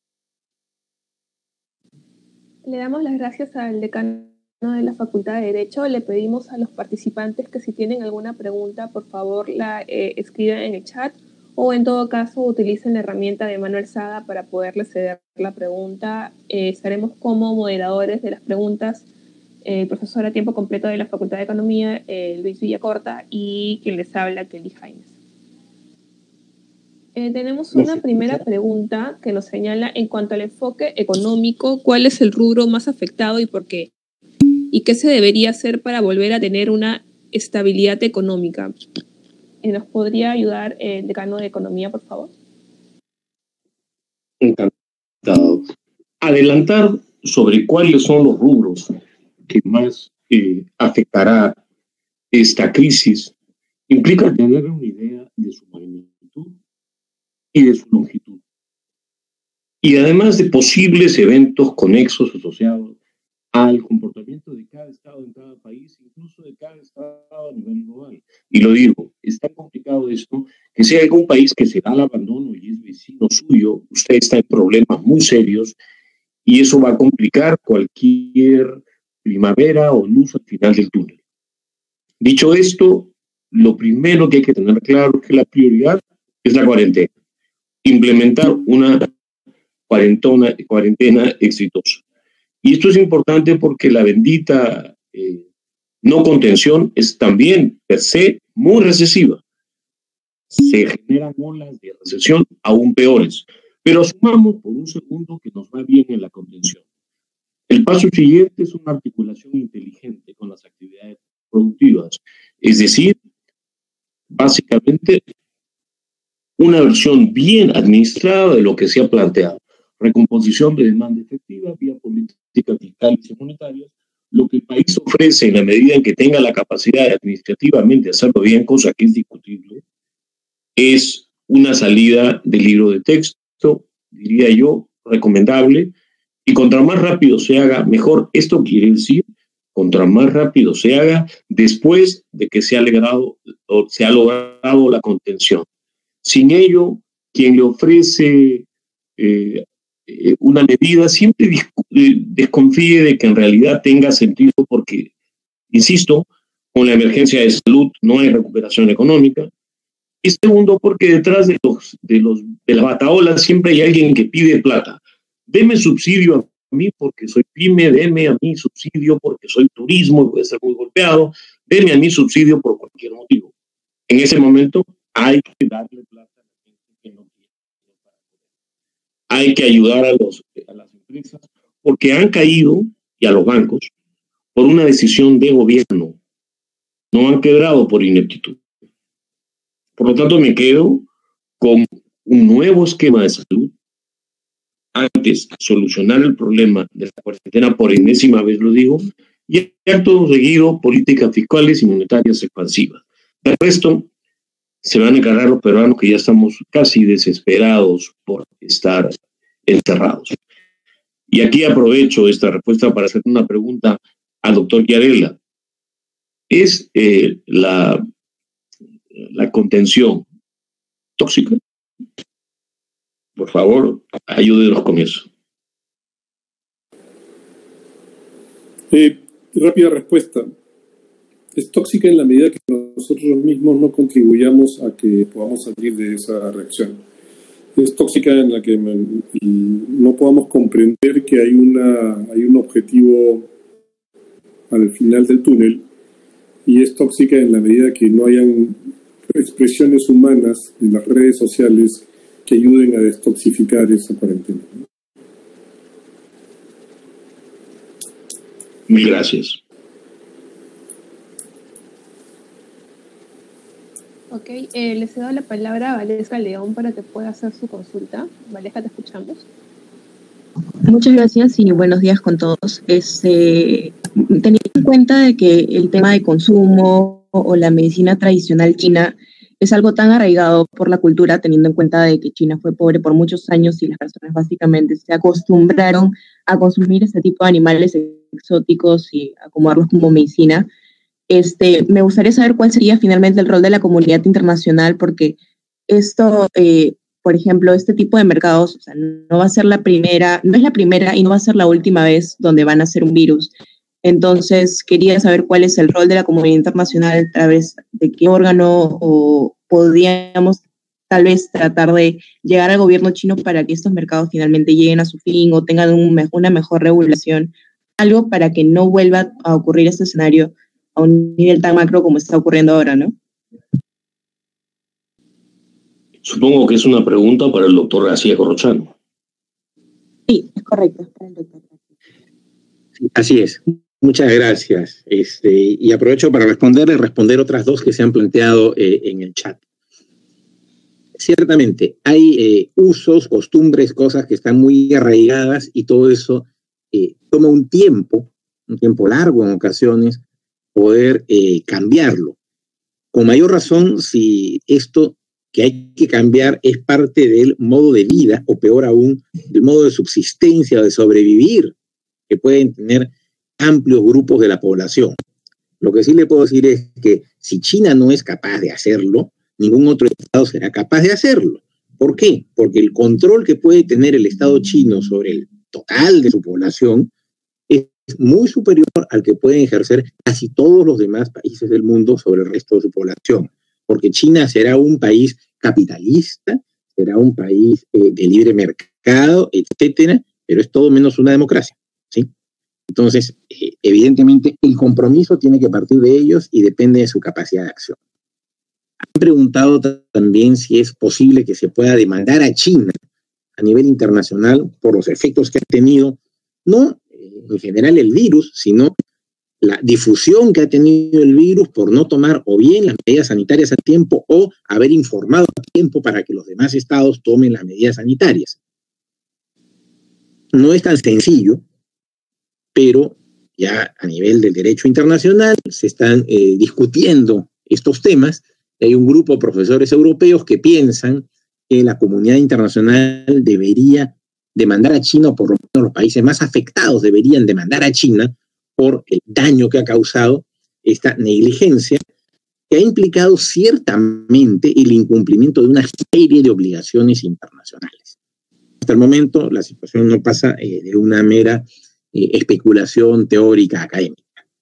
Le damos las gracias al decano de la Facultad de Derecho. Le pedimos a los participantes que si tienen alguna pregunta, por favor la eh, escriban en el chat, o en todo caso utilicen la herramienta de mano alzada para poderle ceder la pregunta. Eh, estaremos como moderadores de las preguntas el eh, profesor a tiempo completo de la Facultad de Economía, eh, Luis Villacorta, y quien les habla, Kelly Jaimes. Eh, tenemos una primera pregunta que nos señala: en cuanto al enfoque económico, ¿cuál es el rubro más afectado y por qué? ¿Y qué se debería hacer para volver a tener una estabilidad económica? Eh, ¿Nos podría ayudar eh, el decano de Economía, por favor? Encantado. Adelantar sobre cuáles son los rubros que más eh, afectará esta crisis implica tener una idea de su magnitud y de su longitud, y además de posibles eventos conexos asociados al comportamiento de cada estado en cada país, incluso de cada estado a nivel global. Y lo digo, es tan complicado esto que si hay algún país que se da al abandono y es vecino suyo, usted está en problemas muy serios, y eso va a complicar cualquier primavera o luz al final del túnel. Dicho esto, lo primero que hay que tener claro es que la prioridad es la cuarentena. Implementar una cuarentena, cuarentena exitosa. Y esto es importante porque la bendita eh, no contención es también per se muy recesiva. Se generan olas de recesión aún peores. Pero asumamos por un segundo que nos va bien en la contención. El paso siguiente es una articulación inteligente con las actividades productivas. Es decir, básicamente una versión bien administrada de lo que se ha planteado. Recomposición de demanda efectiva vía políticas fiscales y monetarias, lo que el país ofrece en la medida en que tenga la capacidad de administrativamente hacerlo bien, cosa que es discutible, es una salida del libro de texto, diría yo, recomendable, y contra más rápido se haga, mejor. Esto quiere decir, contra más rápido se haga después de que se ha logrado, o se ha logrado la contención. Sin ello, quien le ofrece eh, eh, una medida siempre desconfíe de que en realidad tenga sentido, porque, insisto, con la emergencia de salud no hay recuperación económica. Y segundo, porque detrás de, los, de, los, de las bataolas siempre hay alguien que pide plata. Deme subsidio a mí porque soy pyme, deme a mí subsidio porque soy turismo y voy a ser muy golpeado, deme a mí subsidio por cualquier motivo. En ese momento hay que darle plata a la gente que no quiere. Hay que ayudar a, los, a las empresas porque han caído, y a los bancos, por una decisión de gobierno. No han quebrado por ineptitud. Por lo tanto, me quedo con un nuevo esquema de salud. Antes, solucionar el problema de la cuarentena, por enésima vez lo digo, y acto seguido, políticas fiscales y monetarias expansivas. De resto, se van a encargar los peruanos que ya estamos casi desesperados por estar encerrados. Y aquí aprovecho esta respuesta para hacer una pregunta al doctor Chiarella. ¿Es eh, la, la contención tóxica? Por favor, ayúdenos con eso. Eh, rápida respuesta. Es tóxica en la medida que nosotros mismos no contribuyamos a que podamos salir de esa reacción. Es tóxica en la que no podamos comprender que hay, una, hay un objetivo al final del túnel, y es tóxica en la medida que no hayan expresiones humanas en las redes sociales que ayuden a destoxificar esa cuarentena. Mil gracias. Ok, eh, le cedo la palabra a Valesca León para que pueda hacer su consulta. Valesca, te escuchamos. Muchas gracias y buenos días con todos. Este, teniendo en cuenta de que el tema de consumo o la medicina tradicional china es algo tan arraigado por la cultura, teniendo en cuenta de que China fue pobre por muchos años y las personas básicamente se acostumbraron a consumir este tipo de animales exóticos y acomodarlos como medicina. Este, me gustaría saber cuál sería finalmente el rol de la comunidad internacional, porque esto, eh, por ejemplo, este tipo de mercados, o sea, no va a ser la primera, no es la primera y no va a ser la última vez donde van a hacer un virus. Entonces, quería saber cuál es el rol de la comunidad internacional, a través de qué órgano o podríamos tal vez tratar de llegar al gobierno chino para que estos mercados finalmente lleguen a su fin o tengan un, una mejor regulación, algo para que no vuelva a ocurrir este escenario a un nivel tan macro como está ocurriendo ahora, ¿no? Supongo que es una pregunta para el doctor García Corrochano. Sí, es correcto, es para el doctor. Sí, así es. Muchas gracias. Este, y aprovecho para responder y responder otras dos que se han planteado eh, en el chat. Ciertamente, hay eh, usos, costumbres, cosas que están muy arraigadas y todo eso eh, toma un tiempo, un tiempo largo en ocasiones, poder eh, cambiarlo. Con mayor razón, si esto que hay que cambiar es parte del modo de vida, o peor aún, del modo de subsistencia o de sobrevivir que pueden tener amplios grupos de la población. Lo que sí le puedo decir es que si China no es capaz de hacerlo, ningún otro Estado será capaz de hacerlo. ¿Por qué? Porque el control que puede tener el Estado chino sobre el total de su población es muy superior al que pueden ejercer casi todos los demás países del mundo sobre el resto de su población. Porque China será un país capitalista, será un país eh, de libre mercado, etcétera, pero es todo menos una democracia, ¿sí? Entonces, eh, evidentemente, el compromiso tiene que partir de ellos y depende de su capacidad de acción. Han preguntado también si es posible que se pueda demandar a China a nivel internacional por los efectos que ha tenido, no en general el virus, sino la difusión que ha tenido el virus por no tomar o bien las medidas sanitarias a tiempo o haber informado a tiempo para que los demás estados tomen las medidas sanitarias. No es tan sencillo, pero ya a nivel del derecho internacional se están eh, discutiendo estos temas. Hay un grupo de profesores europeos que piensan que la comunidad internacional debería demandar a China, o por lo menos los países más afectados deberían demandar a China por el daño que ha causado esta negligencia, que ha implicado ciertamente el incumplimiento de una serie de obligaciones internacionales. Hasta el momento la situación no pasa eh, de una mera eh, especulación teórica académica.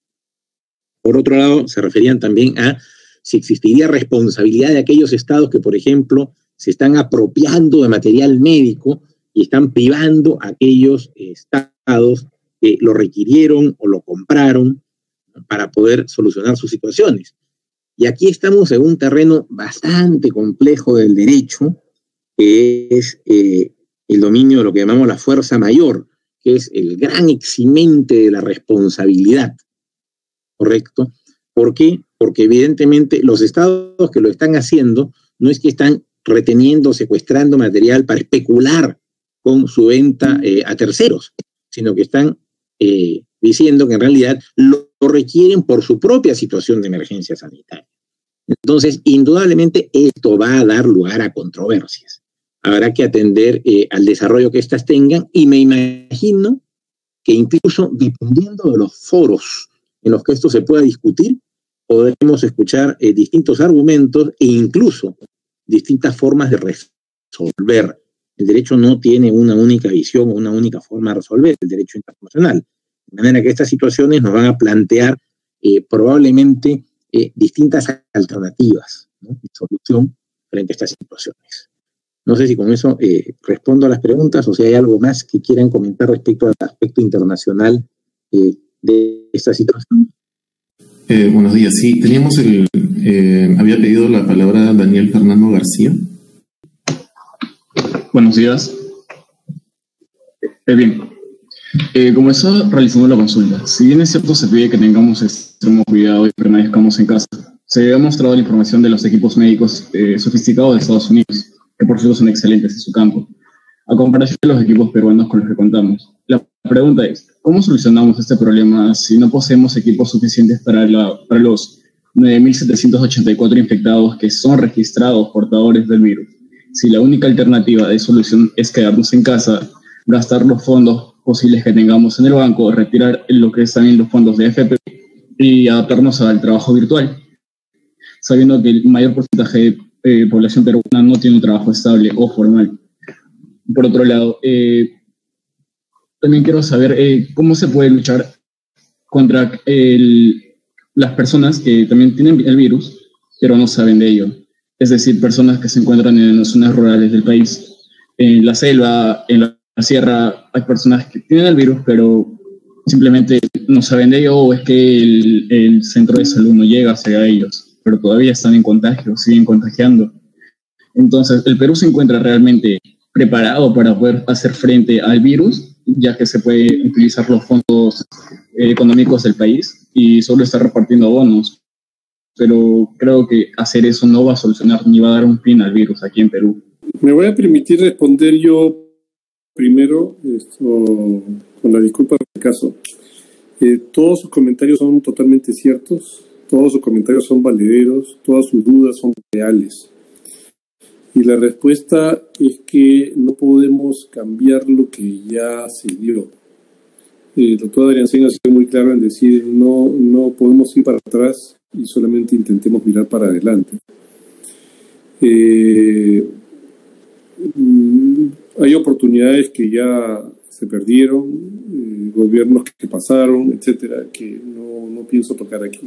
Por otro lado, se referían también a si existiría responsabilidad de aquellos estados que, por ejemplo, se están apropiando de material médico y están privando a aquellos estados que lo requirieron o lo compraron para poder solucionar sus situaciones. Y aquí estamos en un terreno bastante complejo del derecho, que es eh, el dominio de lo que llamamos la fuerza mayor, que es el gran eximente de la responsabilidad, ¿correcto? ¿Por qué? Porque evidentemente los estados que lo están haciendo no es que están reteniendo, secuestrando material para especular con su venta eh, a terceros, sino que están eh, diciendo que en realidad lo, lo requieren por su propia situación de emergencia sanitaria. Entonces, indudablemente esto va a dar lugar a controversias. Habrá que atender eh, al desarrollo que éstas tengan, y me imagino que incluso dependiendo de los foros en los que esto se pueda discutir, podremos escuchar eh, distintos argumentos e incluso distintas formas de resolver. El derecho no tiene una única visión o una única forma de resolver el derecho internacional. De manera que estas situaciones nos van a plantear eh, probablemente eh, distintas alternativas, ¿no?, de solución frente a estas situaciones. No sé si con eso eh, respondo a las preguntas o si hay algo más que quieran comentar respecto al aspecto internacional eh, de esta situación. Eh, buenos días. Sí, teníamos el... Eh, había pedido la palabra Daniel Fernando García. Buenos días. Eh, bien, eh, como está realizando la consulta, si bien es cierto se pide que tengamos extremo cuidado y permanezcamos en casa, se ha mostrado la información de los equipos médicos eh, sofisticados de Estados Unidos, que por cierto son excelentes en su campo, a comparación de los equipos peruanos con los que contamos. La pregunta es, ¿cómo solucionamos este problema si no poseemos equipos suficientes para, la, para los nueve mil setecientos ochenta y cuatro infectados que son registrados portadores del virus? Si la única alternativa de solución es quedarnos en casa, gastar los fondos posibles que tengamos en el banco, retirar lo que es también los fondos de A F P y adaptarnos al trabajo virtual, sabiendo que el mayor porcentaje de eh, población peruana no tiene un trabajo estable o formal. Por otro lado, eh, también quiero saber eh, cómo se puede luchar contra el, las personas que también tienen el virus, pero no saben de ello. Es decir, personas que se encuentran en las zonas rurales del país. En la selva, en la sierra, hay personas que tienen el virus, pero simplemente no saben de ello, o es que el, el centro de salud no llega hacia ellos, pero todavía están en contagio, siguen contagiando. Entonces, el Perú se encuentra realmente preparado para poder hacer frente al virus, ya que se puede utilizar los fondos eh, económicos del país y solo está repartiendo bonos. Pero creo que hacer eso no va a solucionar ni va a dar un fin al virus aquí en Perú. Me voy a permitir responder yo primero, esto, con la disculpa del caso. Eh, todos sus comentarios son totalmente ciertos, todos sus comentarios son valederos, todas sus dudas son reales. Y la respuesta es que no podemos cambiar lo que ya se dio. El doctor Adrián Sen ha sido muy claro en decir no, no podemos ir para atrás y solamente intentemos mirar para adelante. Eh, hay oportunidades que ya se perdieron, eh, gobiernos que pasaron, etcétera, que no, no pienso tocar aquí.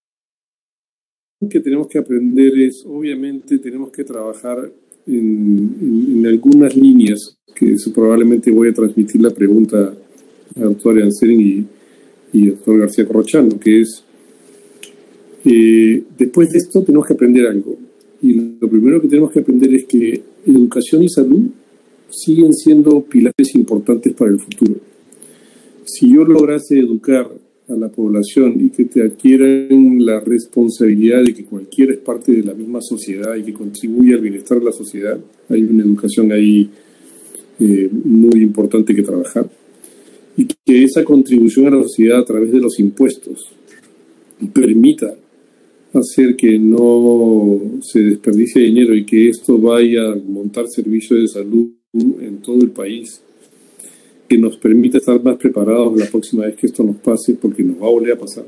Lo que tenemos que aprender es, obviamente, tenemos que trabajar en, en, en algunas líneas, que eso probablemente voy a transmitir la pregunta al doctor Adrián Sen y, y al doctor García Corrochano, que es, eh, después de esto tenemos que aprender algo. Y lo primero que tenemos que aprender es que educación y salud siguen siendo pilares importantes para el futuro. Si yo lograse educar a la población y que te adquieran la responsabilidad de que cualquiera es parte de la misma sociedad y que contribuye al bienestar de la sociedad, hay una educación ahí eh, muy importante que trabajar. Y que esa contribución a la sociedad a través de los impuestos permita hacer que no se desperdicie dinero y que esto vaya a montar servicios de salud en todo el país, que nos permita estar más preparados la próxima vez que esto nos pase, porque nos va a volver a pasar,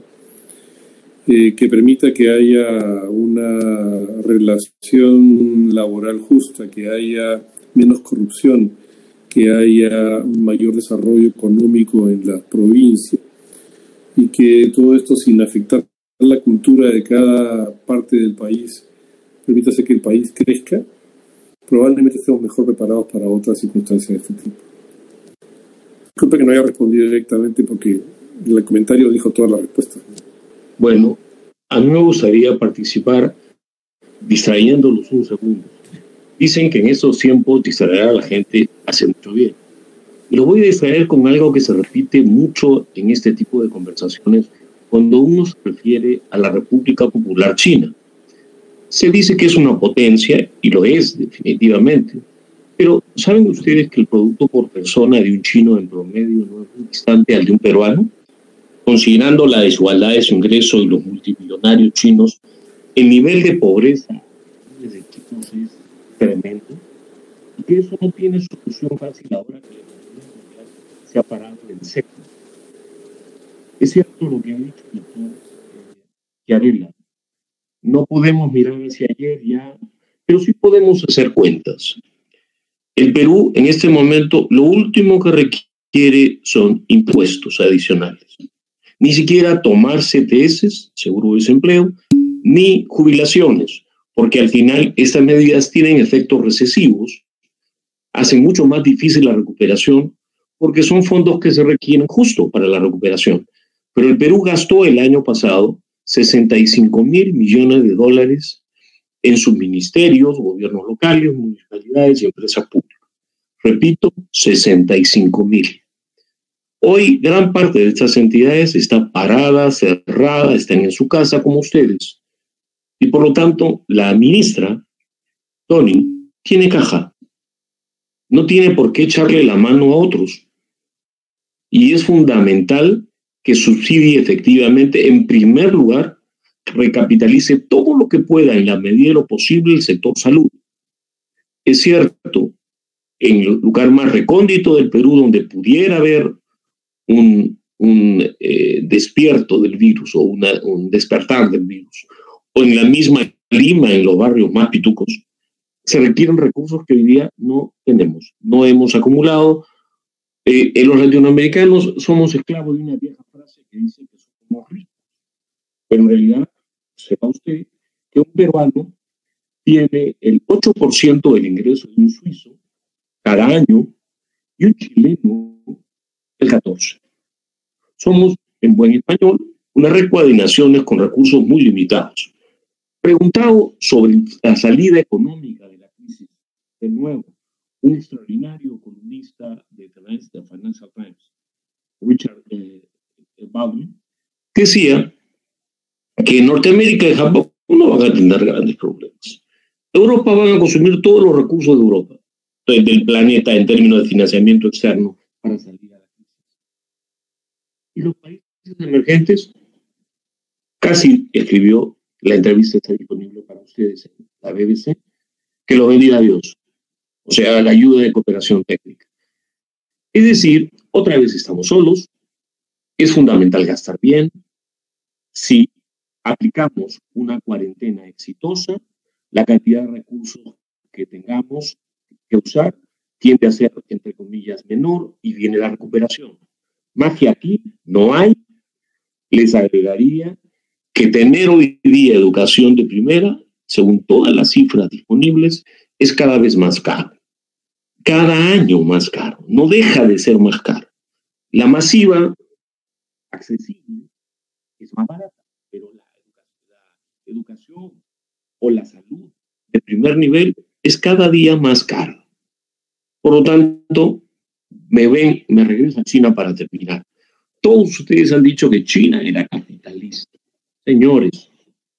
eh, que permita que haya una relación laboral justa, que haya menos corrupción, que haya un mayor desarrollo económico en la provincia y que todo esto, sin afectar la cultura de cada parte del país, permita hacer que el país crezca, probablemente estemos mejor preparados para otras circunstancias de este tipo. Disculpe que no haya respondido directamente porque en el comentario dijo toda la respuesta. Bueno, a mí me gustaría participar distrayéndolos un segundo. Dicen que en estos tiempos distraer a la gente hace mucho bien. Y lo voy a distraer con algo que se repite mucho en este tipo de conversaciones cuando uno se refiere a la República Popular China. Se dice que es una potencia, y lo es definitivamente, pero ¿saben ustedes que el producto por persona de un chino en promedio no es muy distante al de un peruano? Considerando la desigualdad de su ingreso y los multimillonarios chinos, el nivel de pobreza desde chicos es tremendo, y que eso no tiene solución fácil ahora que la economía mundial se ha parado en seco. Es cierto lo que ha dicho el doctor Chiarella. No podemos mirar hacia ayer ya, pero sí podemos hacer cuentas. El Perú, en este momento, lo último que requiere son impuestos adicionales. Ni siquiera tomar C T S, seguro de desempleo, ni jubilaciones, porque al final estas medidas tienen efectos recesivos, hacen mucho más difícil la recuperación, porque son fondos que se requieren justo para la recuperación. Pero el Perú gastó el año pasado sesenta y cinco mil millones de dólares en sus ministerios, gobiernos locales, municipalidades y empresas públicas. Repito, sesenta y cinco mil. Hoy gran parte de estas entidades está parada, cerrada, están en su casa como ustedes. Y por lo tanto, la ministra, Toni, tiene caja. No tiene por qué echarle la mano a otros. Y es fundamental que subsidie efectivamente, en primer lugar, recapitalice todo lo que pueda en la medida de lo posible el sector salud. Es cierto, en el lugar más recóndito del Perú, donde pudiera haber un, un eh, despierto del virus o una, un despertar del virus, o en la misma Lima, en los barrios más pitucos, se requieren recursos que hoy día no tenemos, no hemos acumulado. Eh, eh, los latinoamericanos somos esclavos de una vieja frase que dice que somos ricos, pero en realidad, sepa usted que un peruano tiene el ocho por ciento del ingreso de un suizo cada año y un chileno el catorce por ciento. Somos, en buen español, una recua de naciones con recursos muy limitados. Preguntado sobre la salida económica de la crisis, de nuevo, un extraordinario columnista de The Financial Times, Richard eh, Baldwin, decía que Norteamérica y Japón no van a tener grandes problemas. Europa van a consumir todos los recursos de Europa, del planeta en términos de financiamiento externo para salir a la crisis. Y los países emergentes, casi escribió, la entrevista está disponible para ustedes en la B B C, que lo bendiga Dios. O sea, la ayuda de cooperación técnica. Es decir, otra vez estamos solos, es fundamental gastar bien. Si aplicamos una cuarentena exitosa, la cantidad de recursos que tengamos que usar tiende a ser, entre comillas, menor y viene la recuperación. Magia aquí no hay. Les agregaría que tener hoy día educación de primera, según todas las cifras disponibles, es cada vez más caro. Cada año más caro. No deja de ser más caro. La masiva, accesible, es más barata, pero la educación, la educación o la salud de primer nivel es cada día más cara. Por lo tanto, me ven, me regreso a China para terminar. Todos ustedes han dicho que China era capitalista. Señores,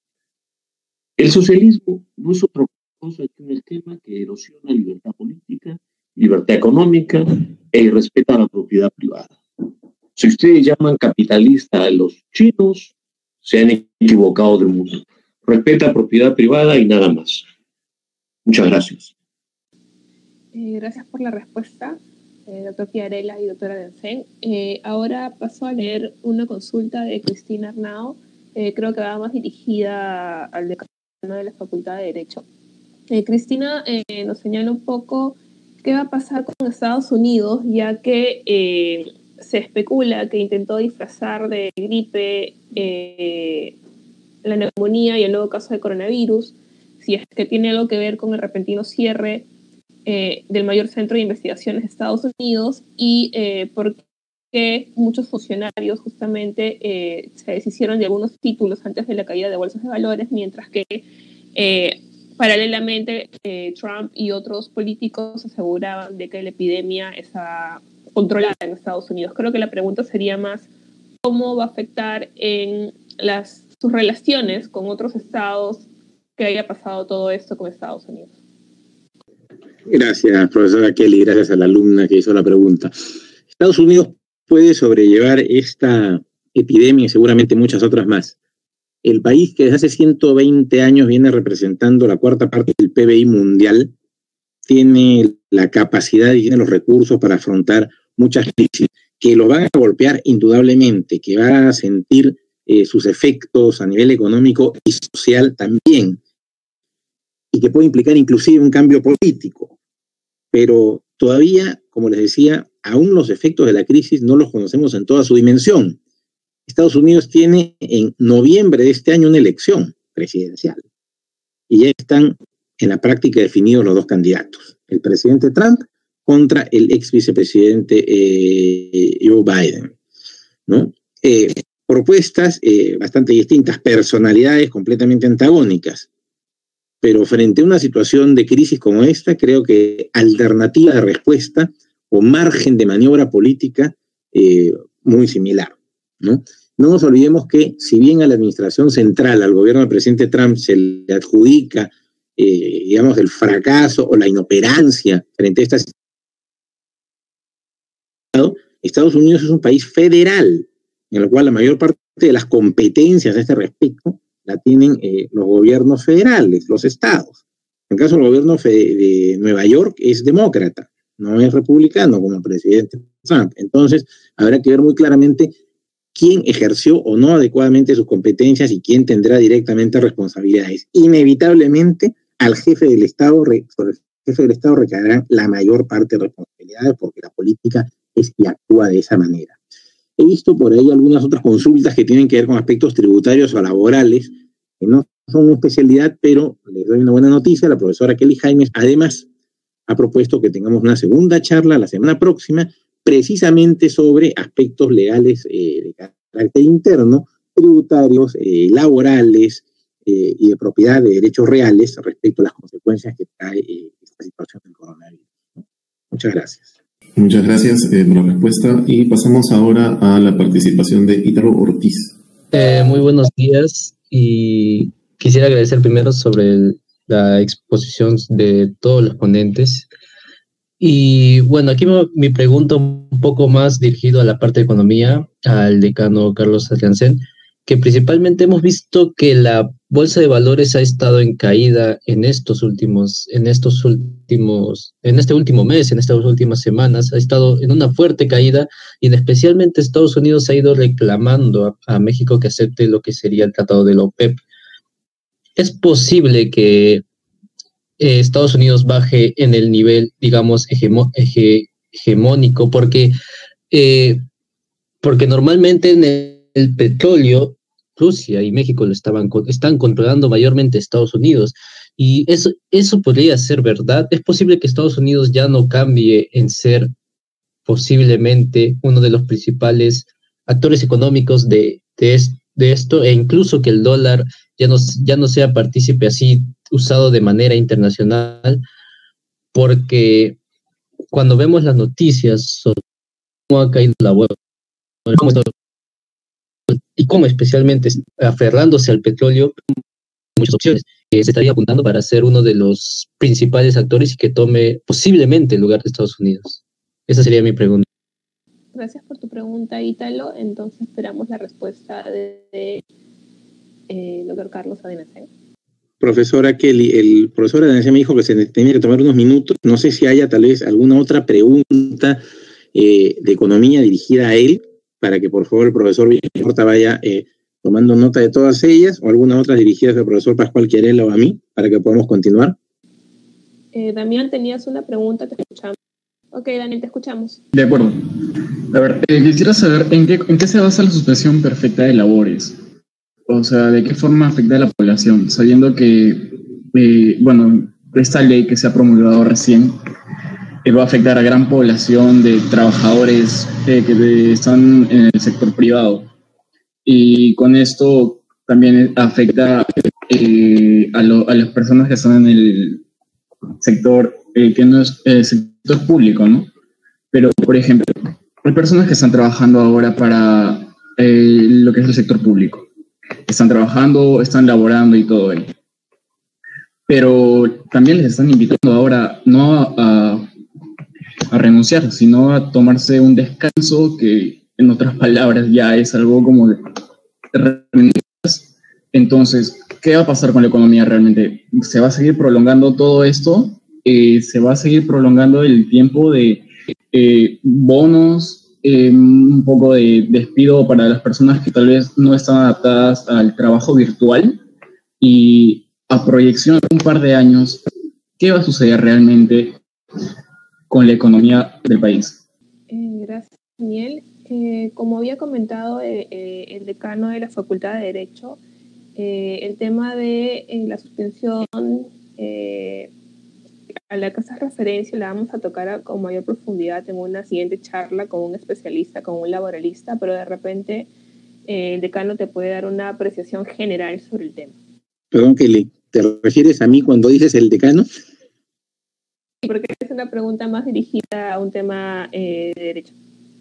el socialismo no es otra cosa que un esquema que erosiona libertad política, libertad económica e irrespeta la propiedad privada. Si ustedes llaman capitalista a los chinos, se han equivocado de mundo. Respeta propiedad privada y nada más. Muchas gracias. Eh, gracias por la respuesta, eh, doctor Chiarella y doctora Densen. Eh, ahora paso a leer una consulta de Cristina Arnao, eh, creo que va más dirigida al decano de la Facultad de Derecho. Eh, Cristina eh, nos señala un poco qué va a pasar con Estados Unidos, ya que eh, se especula que intentó disfrazar de gripe eh, la neumonía y el nuevo caso de coronavirus, si es que tiene algo que ver con el repentino cierre eh, del mayor centro de investigaciones de Estados Unidos y eh, por qué muchos funcionarios justamente eh, se deshicieron de algunos títulos antes de la caída de bolsas de valores, mientras que eh, paralelamente eh, Trump y otros políticos aseguraban de que la epidemia está controlada en Estados Unidos. Creo que la pregunta sería más cómo va a afectar en las, sus relaciones con otros estados que haya pasado todo esto con Estados Unidos. Gracias, profesora Kelly, gracias a la alumna que hizo la pregunta. Estados Unidos puede sobrellevar esta epidemia y seguramente muchas otras más. El país que desde hace ciento veinte años viene representando la cuarta parte del P B I mundial tiene la capacidad y tiene los recursos para afrontar muchas crisis que lo van a golpear indudablemente, que va a sentir eh, sus efectos a nivel económico y social también, y que puede implicar inclusive un cambio político. Pero todavía, como les decía, aún los efectos de la crisis no los conocemos en toda su dimensión. Estados Unidos tiene en noviembre de este año una elección presidencial y ya están en la práctica definidos los dos candidatos, el presidente Trump contra el ex vicepresidente eh, Joe Biden, ¿no? Eh, propuestas eh, bastante distintas, personalidades completamente antagónicas, pero frente a una situación de crisis como esta, creo que alternativa de respuesta o margen de maniobra política eh, muy similar, ¿no? No nos olvidemos que si bien a la administración central, al gobierno del presidente Trump se le adjudica, eh, digamos, el fracaso o la inoperancia frente a esta situación, Estados Unidos es un país federal, en el cual la mayor parte de las competencias a este respecto la tienen eh, los gobiernos federales, los estados. En el caso del gobierno de Nueva York es demócrata, no es republicano como el presidente Trump. Entonces, habrá que ver muy claramente quién ejerció o no adecuadamente sus competencias y quién tendrá directamente responsabilidades. Inevitablemente, al jefe del Estado, sobre el jefe del Estado recaerán la mayor parte de responsabilidades porque la política es y actúa de esa manera. He visto por ahí algunas otras consultas que tienen que ver con aspectos tributarios o laborales, que no son una especialidad, pero les doy una buena noticia. La profesora Kelly Jaimes, además, ha propuesto que tengamos una segunda charla la semana próxima, precisamente sobre aspectos legales eh, de carácter interno, tributarios, eh, laborales eh, y de propiedad de derechos reales respecto a las consecuencias que trae eh, esta situación del coronavirus. Muchas gracias. Muchas gracias eh, por la respuesta y pasamos ahora a la participación de Ítalo Ortiz. Eh, muy buenos días y quisiera agradecer primero sobre el, la exposición de todos los ponentes. Y bueno, aquí me, mi pregunta un poco más dirigido a la parte de economía, al decano Carlos Adriansen, que principalmente hemos visto que la bolsa de valores ha estado en caída en estos últimos, en estos últimos, en este último mes, en estas últimas semanas, ha estado en una fuerte caída y especialmente Estados Unidos ha ido reclamando a, a México que acepte lo que sería el tratado de la OPEP. ¿Es posible que Eh, Estados Unidos baje en el nivel, digamos, hegemo, hege, hegemónico, porque, eh, porque normalmente en el, el petróleo, Rusia y México lo estaban, están controlando mayormente Estados Unidos, y eso, eso podría ser verdad. ¿Es posible que Estados Unidos ya no cambie en ser posiblemente uno de los principales actores económicos de, de, de esto, e incluso que el dólar ya no, ya no sea partícipe así usado de manera internacional? Porque cuando vemos las noticias sobre cómo ha caído la bolsa cómo está, y cómo especialmente aferrándose al petróleo, muchas opciones. Eh, se estaría apuntando para ser uno de los principales actores y que tome posiblemente el lugar de Estados Unidos. Esa sería mi pregunta. Gracias por tu pregunta, Ítalo. Entonces esperamos la respuesta de, de eh, doctor Carlos Adenacén. Profesora Kelly, el profesor Adenacén me dijo que se tenía que tomar unos minutos. No sé si haya tal vez alguna otra pregunta eh, de economía dirigida a él, para que por favor el profesor Villacorta vaya eh, tomando nota de todas ellas, o alguna otra dirigida al profesor Pascual Chiarella o a mí, para que podamos continuar. Eh, Damián, tenías una pregunta, te escuchamos. Ok, Daniel, te escuchamos. De acuerdo. A ver, eh, quisiera saber en qué, en qué se basa la suspensión perfecta de labores. O sea, ¿de qué forma afecta a la población? Sabiendo que, eh, bueno, esta ley que se ha promulgado recién eh, va a afectar a gran población de trabajadores eh, que de, están en el sector privado. Y con esto también afecta eh, a, lo, a las personas que están en el sector eh, que no es eh, sector público, ¿no? Pero, por ejemplo, hay personas que están trabajando ahora para eh, lo que es el sector público. Están trabajando, están laborando y todo ello. Pero también les están invitando ahora no a, a, a renunciar, sino a tomarse un descanso que, en otras palabras, ya es algo como de... Entonces, ¿qué va a pasar con la economía realmente? ¿Se va a seguir prolongando todo esto? Eh, ¿Se va a seguir prolongando el tiempo de eh, bonos, eh, un poco de despido para las personas que tal vez no están adaptadas al trabajo virtual? Y a proyección de un par de años, ¿qué va a suceder realmente con la economía del país? Eh, gracias, Daniel. Eh, como había comentado eh, eh, el decano de la Facultad de Derecho, eh, el tema de eh, la suspensión eh, a la que haces referencia la vamos a tocar a, con mayor profundidad en una siguiente charla con un especialista, con un laboralista, pero de repente eh, el decano te puede dar una apreciación general sobre el tema. Perdón, Kelly, ¿te refieres a mí cuando dices el decano? Sí, porque es una pregunta más dirigida a un tema eh, de derecho.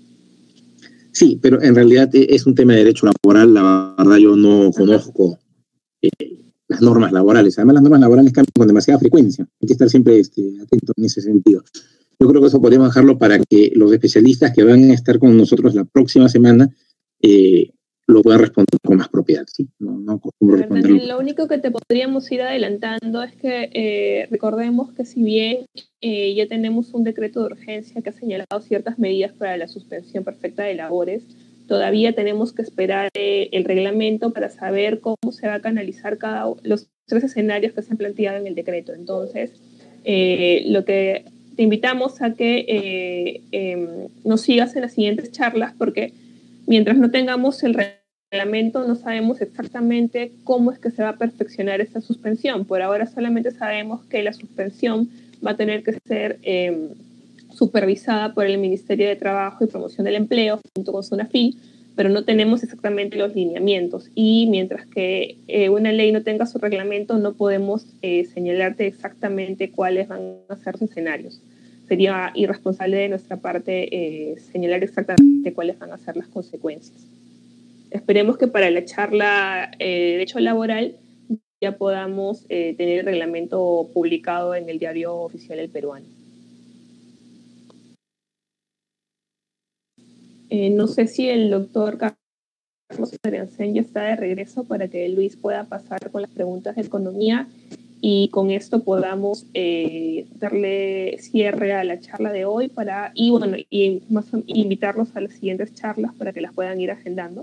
Sí, pero en realidad es un tema de derecho laboral. La verdad yo no conozco eh, las normas laborales. Además las normas laborales cambian con demasiada frecuencia. Hay que estar siempre este, atentos en ese sentido. Yo creo que eso podríamos dejarlo para que los especialistas que van a estar con nosotros la próxima semana eh, lo puedan responder con más propiedad. ¿Sí? No, no acostumbro a responderlo. Daniel, lo único que te podríamos ir adelantando es que eh, recordemos que si bien eh, ya tenemos un decreto de urgencia que ha señalado ciertas medidas para la suspensión perfecta de labores, todavía tenemos que esperar eh, el reglamento para saber cómo se va a canalizar cada uno, los tres escenarios que se han planteado en el decreto. Entonces, eh, lo que te invitamos a que eh, eh, nos sigas en las siguientes charlas, porque mientras no tengamos el reglamento no sabemos exactamente cómo es que se va a perfeccionar esta suspensión. Por ahora solamente sabemos que la suspensión va a tener que ser eh, supervisada por el Ministerio de Trabajo y Promoción del Empleo junto con SUNAFIL, pero no tenemos exactamente los lineamientos. Y mientras que eh, una ley no tenga su reglamento, no podemos eh, señalarte exactamente cuáles van a ser los escenarios. Sería irresponsable de nuestra parte eh, señalar exactamente cuáles van a ser las consecuencias. Esperemos que para la charla eh, de Derecho Laboral ya podamos eh, tener el reglamento publicado en el Diario Oficial del Peruano. Eh, no sé si el doctor Carlos Adenacén ya está de regreso para que Luis pueda pasar con las preguntas de economía y con esto podamos eh, darle cierre a la charla de hoy para, y bueno, y más, invitarlos a las siguientes charlas para que las puedan ir agendando.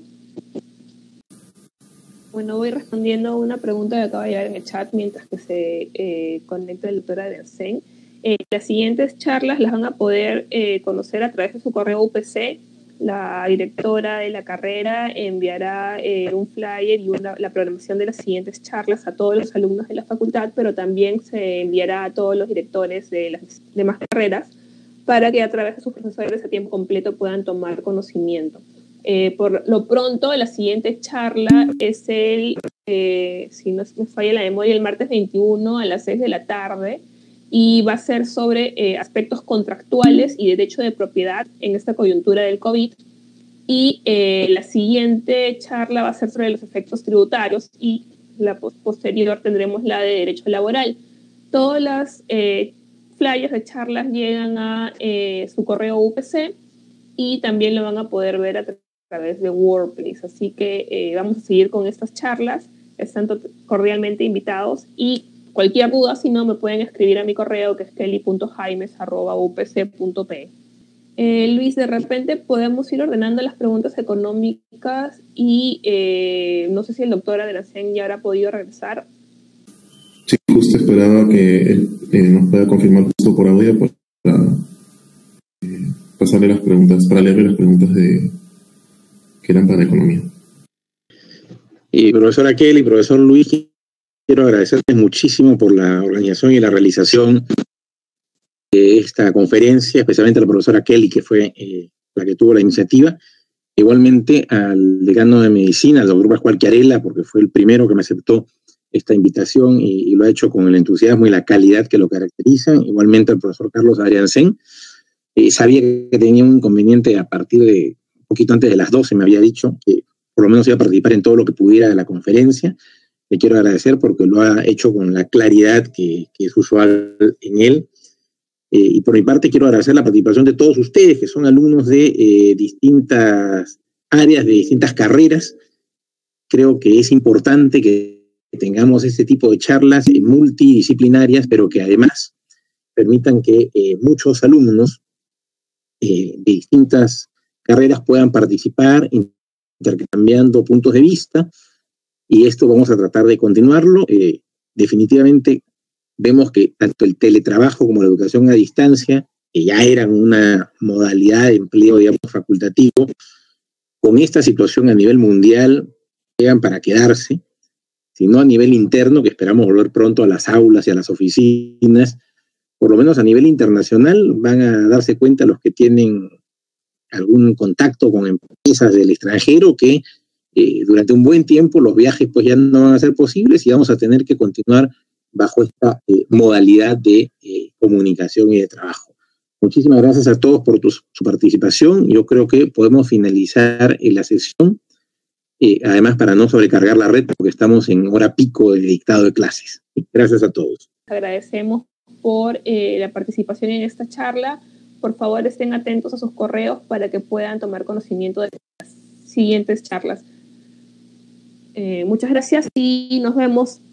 Bueno, voy respondiendo a una pregunta que acaba de llegar en el chat mientras que se eh, conecta el doctor Adenacén. Eh, las siguientes charlas las van a poder eh, conocer a través de su correo U P C. La directora de la carrera enviará eh, un flyer y una, la programación de las siguientes charlas a todos los alumnos de la facultad, pero también se enviará a todos los directores de las demás carreras para que a través de sus profesores a tiempo completo puedan tomar conocimiento. Eh, por lo pronto, la siguiente charla es el, eh, si no me falla la memoria, el martes veintiuno a las seis de la tarde, y va a ser sobre eh, aspectos contractuales y derecho de propiedad en esta coyuntura del COVID. Y eh, la siguiente charla va a ser sobre los efectos tributarios y la posterior tendremos la de derecho laboral. Todas las eh, flyers de charlas llegan a eh, su correo U P C y también lo van a poder ver a través de WordPress. Así que eh, vamos a seguir con estas charlas. Están cordialmente invitados y cualquier duda, si no, me pueden escribir a mi correo que es kelly punto jaimes arroba u p c punto p. Eh, Luis, de repente podemos ir ordenando las preguntas económicas y eh, no sé si el doctor Adracén ya habrá podido regresar. Sí, justo esperaba que él eh, nos pueda confirmar justo por audio para eh, pasarle las preguntas, para leerle las preguntas de, que eran para economía. Y profesora Kelly, profesor Luis, quiero agradecerles muchísimo por la organización y la realización de esta conferencia, especialmente a la profesora Kelly, que fue eh, la que tuvo la iniciativa. Igualmente al decano de medicina, al doctor Pascual Chiarella, porque fue el primero que me aceptó esta invitación y, y lo ha hecho con el entusiasmo y la calidad que lo caracterizan. Igualmente al profesor Carlos Adriancén. Eh, sabía que tenía un inconveniente a partir de un poquito antes de las doce, me había dicho que por lo menos iba a participar en todo lo que pudiera de la conferencia. Le quiero agradecer porque lo ha hecho con la claridad que, que es usual en él. Eh, y por mi parte quiero agradecer la participación de todos ustedes, que son alumnos de eh, distintas áreas, de distintas carreras. Creo que es importante que tengamos este tipo de charlas eh, multidisciplinarias, pero que además permitan que eh, muchos alumnos eh, de distintas carreras puedan participar, intercambiando puntos de vista, y esto vamos a tratar de continuarlo. Eh, definitivamente vemos que tanto el teletrabajo como la educación a distancia, que ya eran una modalidad de empleo, digamos, facultativo, con esta situación a nivel mundial llegan para quedarse, sino a nivel interno, que esperamos volver pronto a las aulas y a las oficinas, por lo menos a nivel internacional van a darse cuenta los que tienen algún contacto con empresas del extranjero que eh, durante un buen tiempo los viajes pues ya no van a ser posibles y vamos a tener que continuar bajo esta eh, modalidad de eh, comunicación y de trabajo. Muchísimas gracias a todos por tu, su participación. Yo creo que podemos finalizar eh, la sesión, eh, además para no sobrecargar la red, porque estamos en hora pico de dictado de clases. Gracias a todos. Agradecemos por eh, la participación en esta charla. Por favor, estén atentos a sus correos para que puedan tomar conocimiento de las siguientes charlas. Eh, muchas gracias y nos vemos.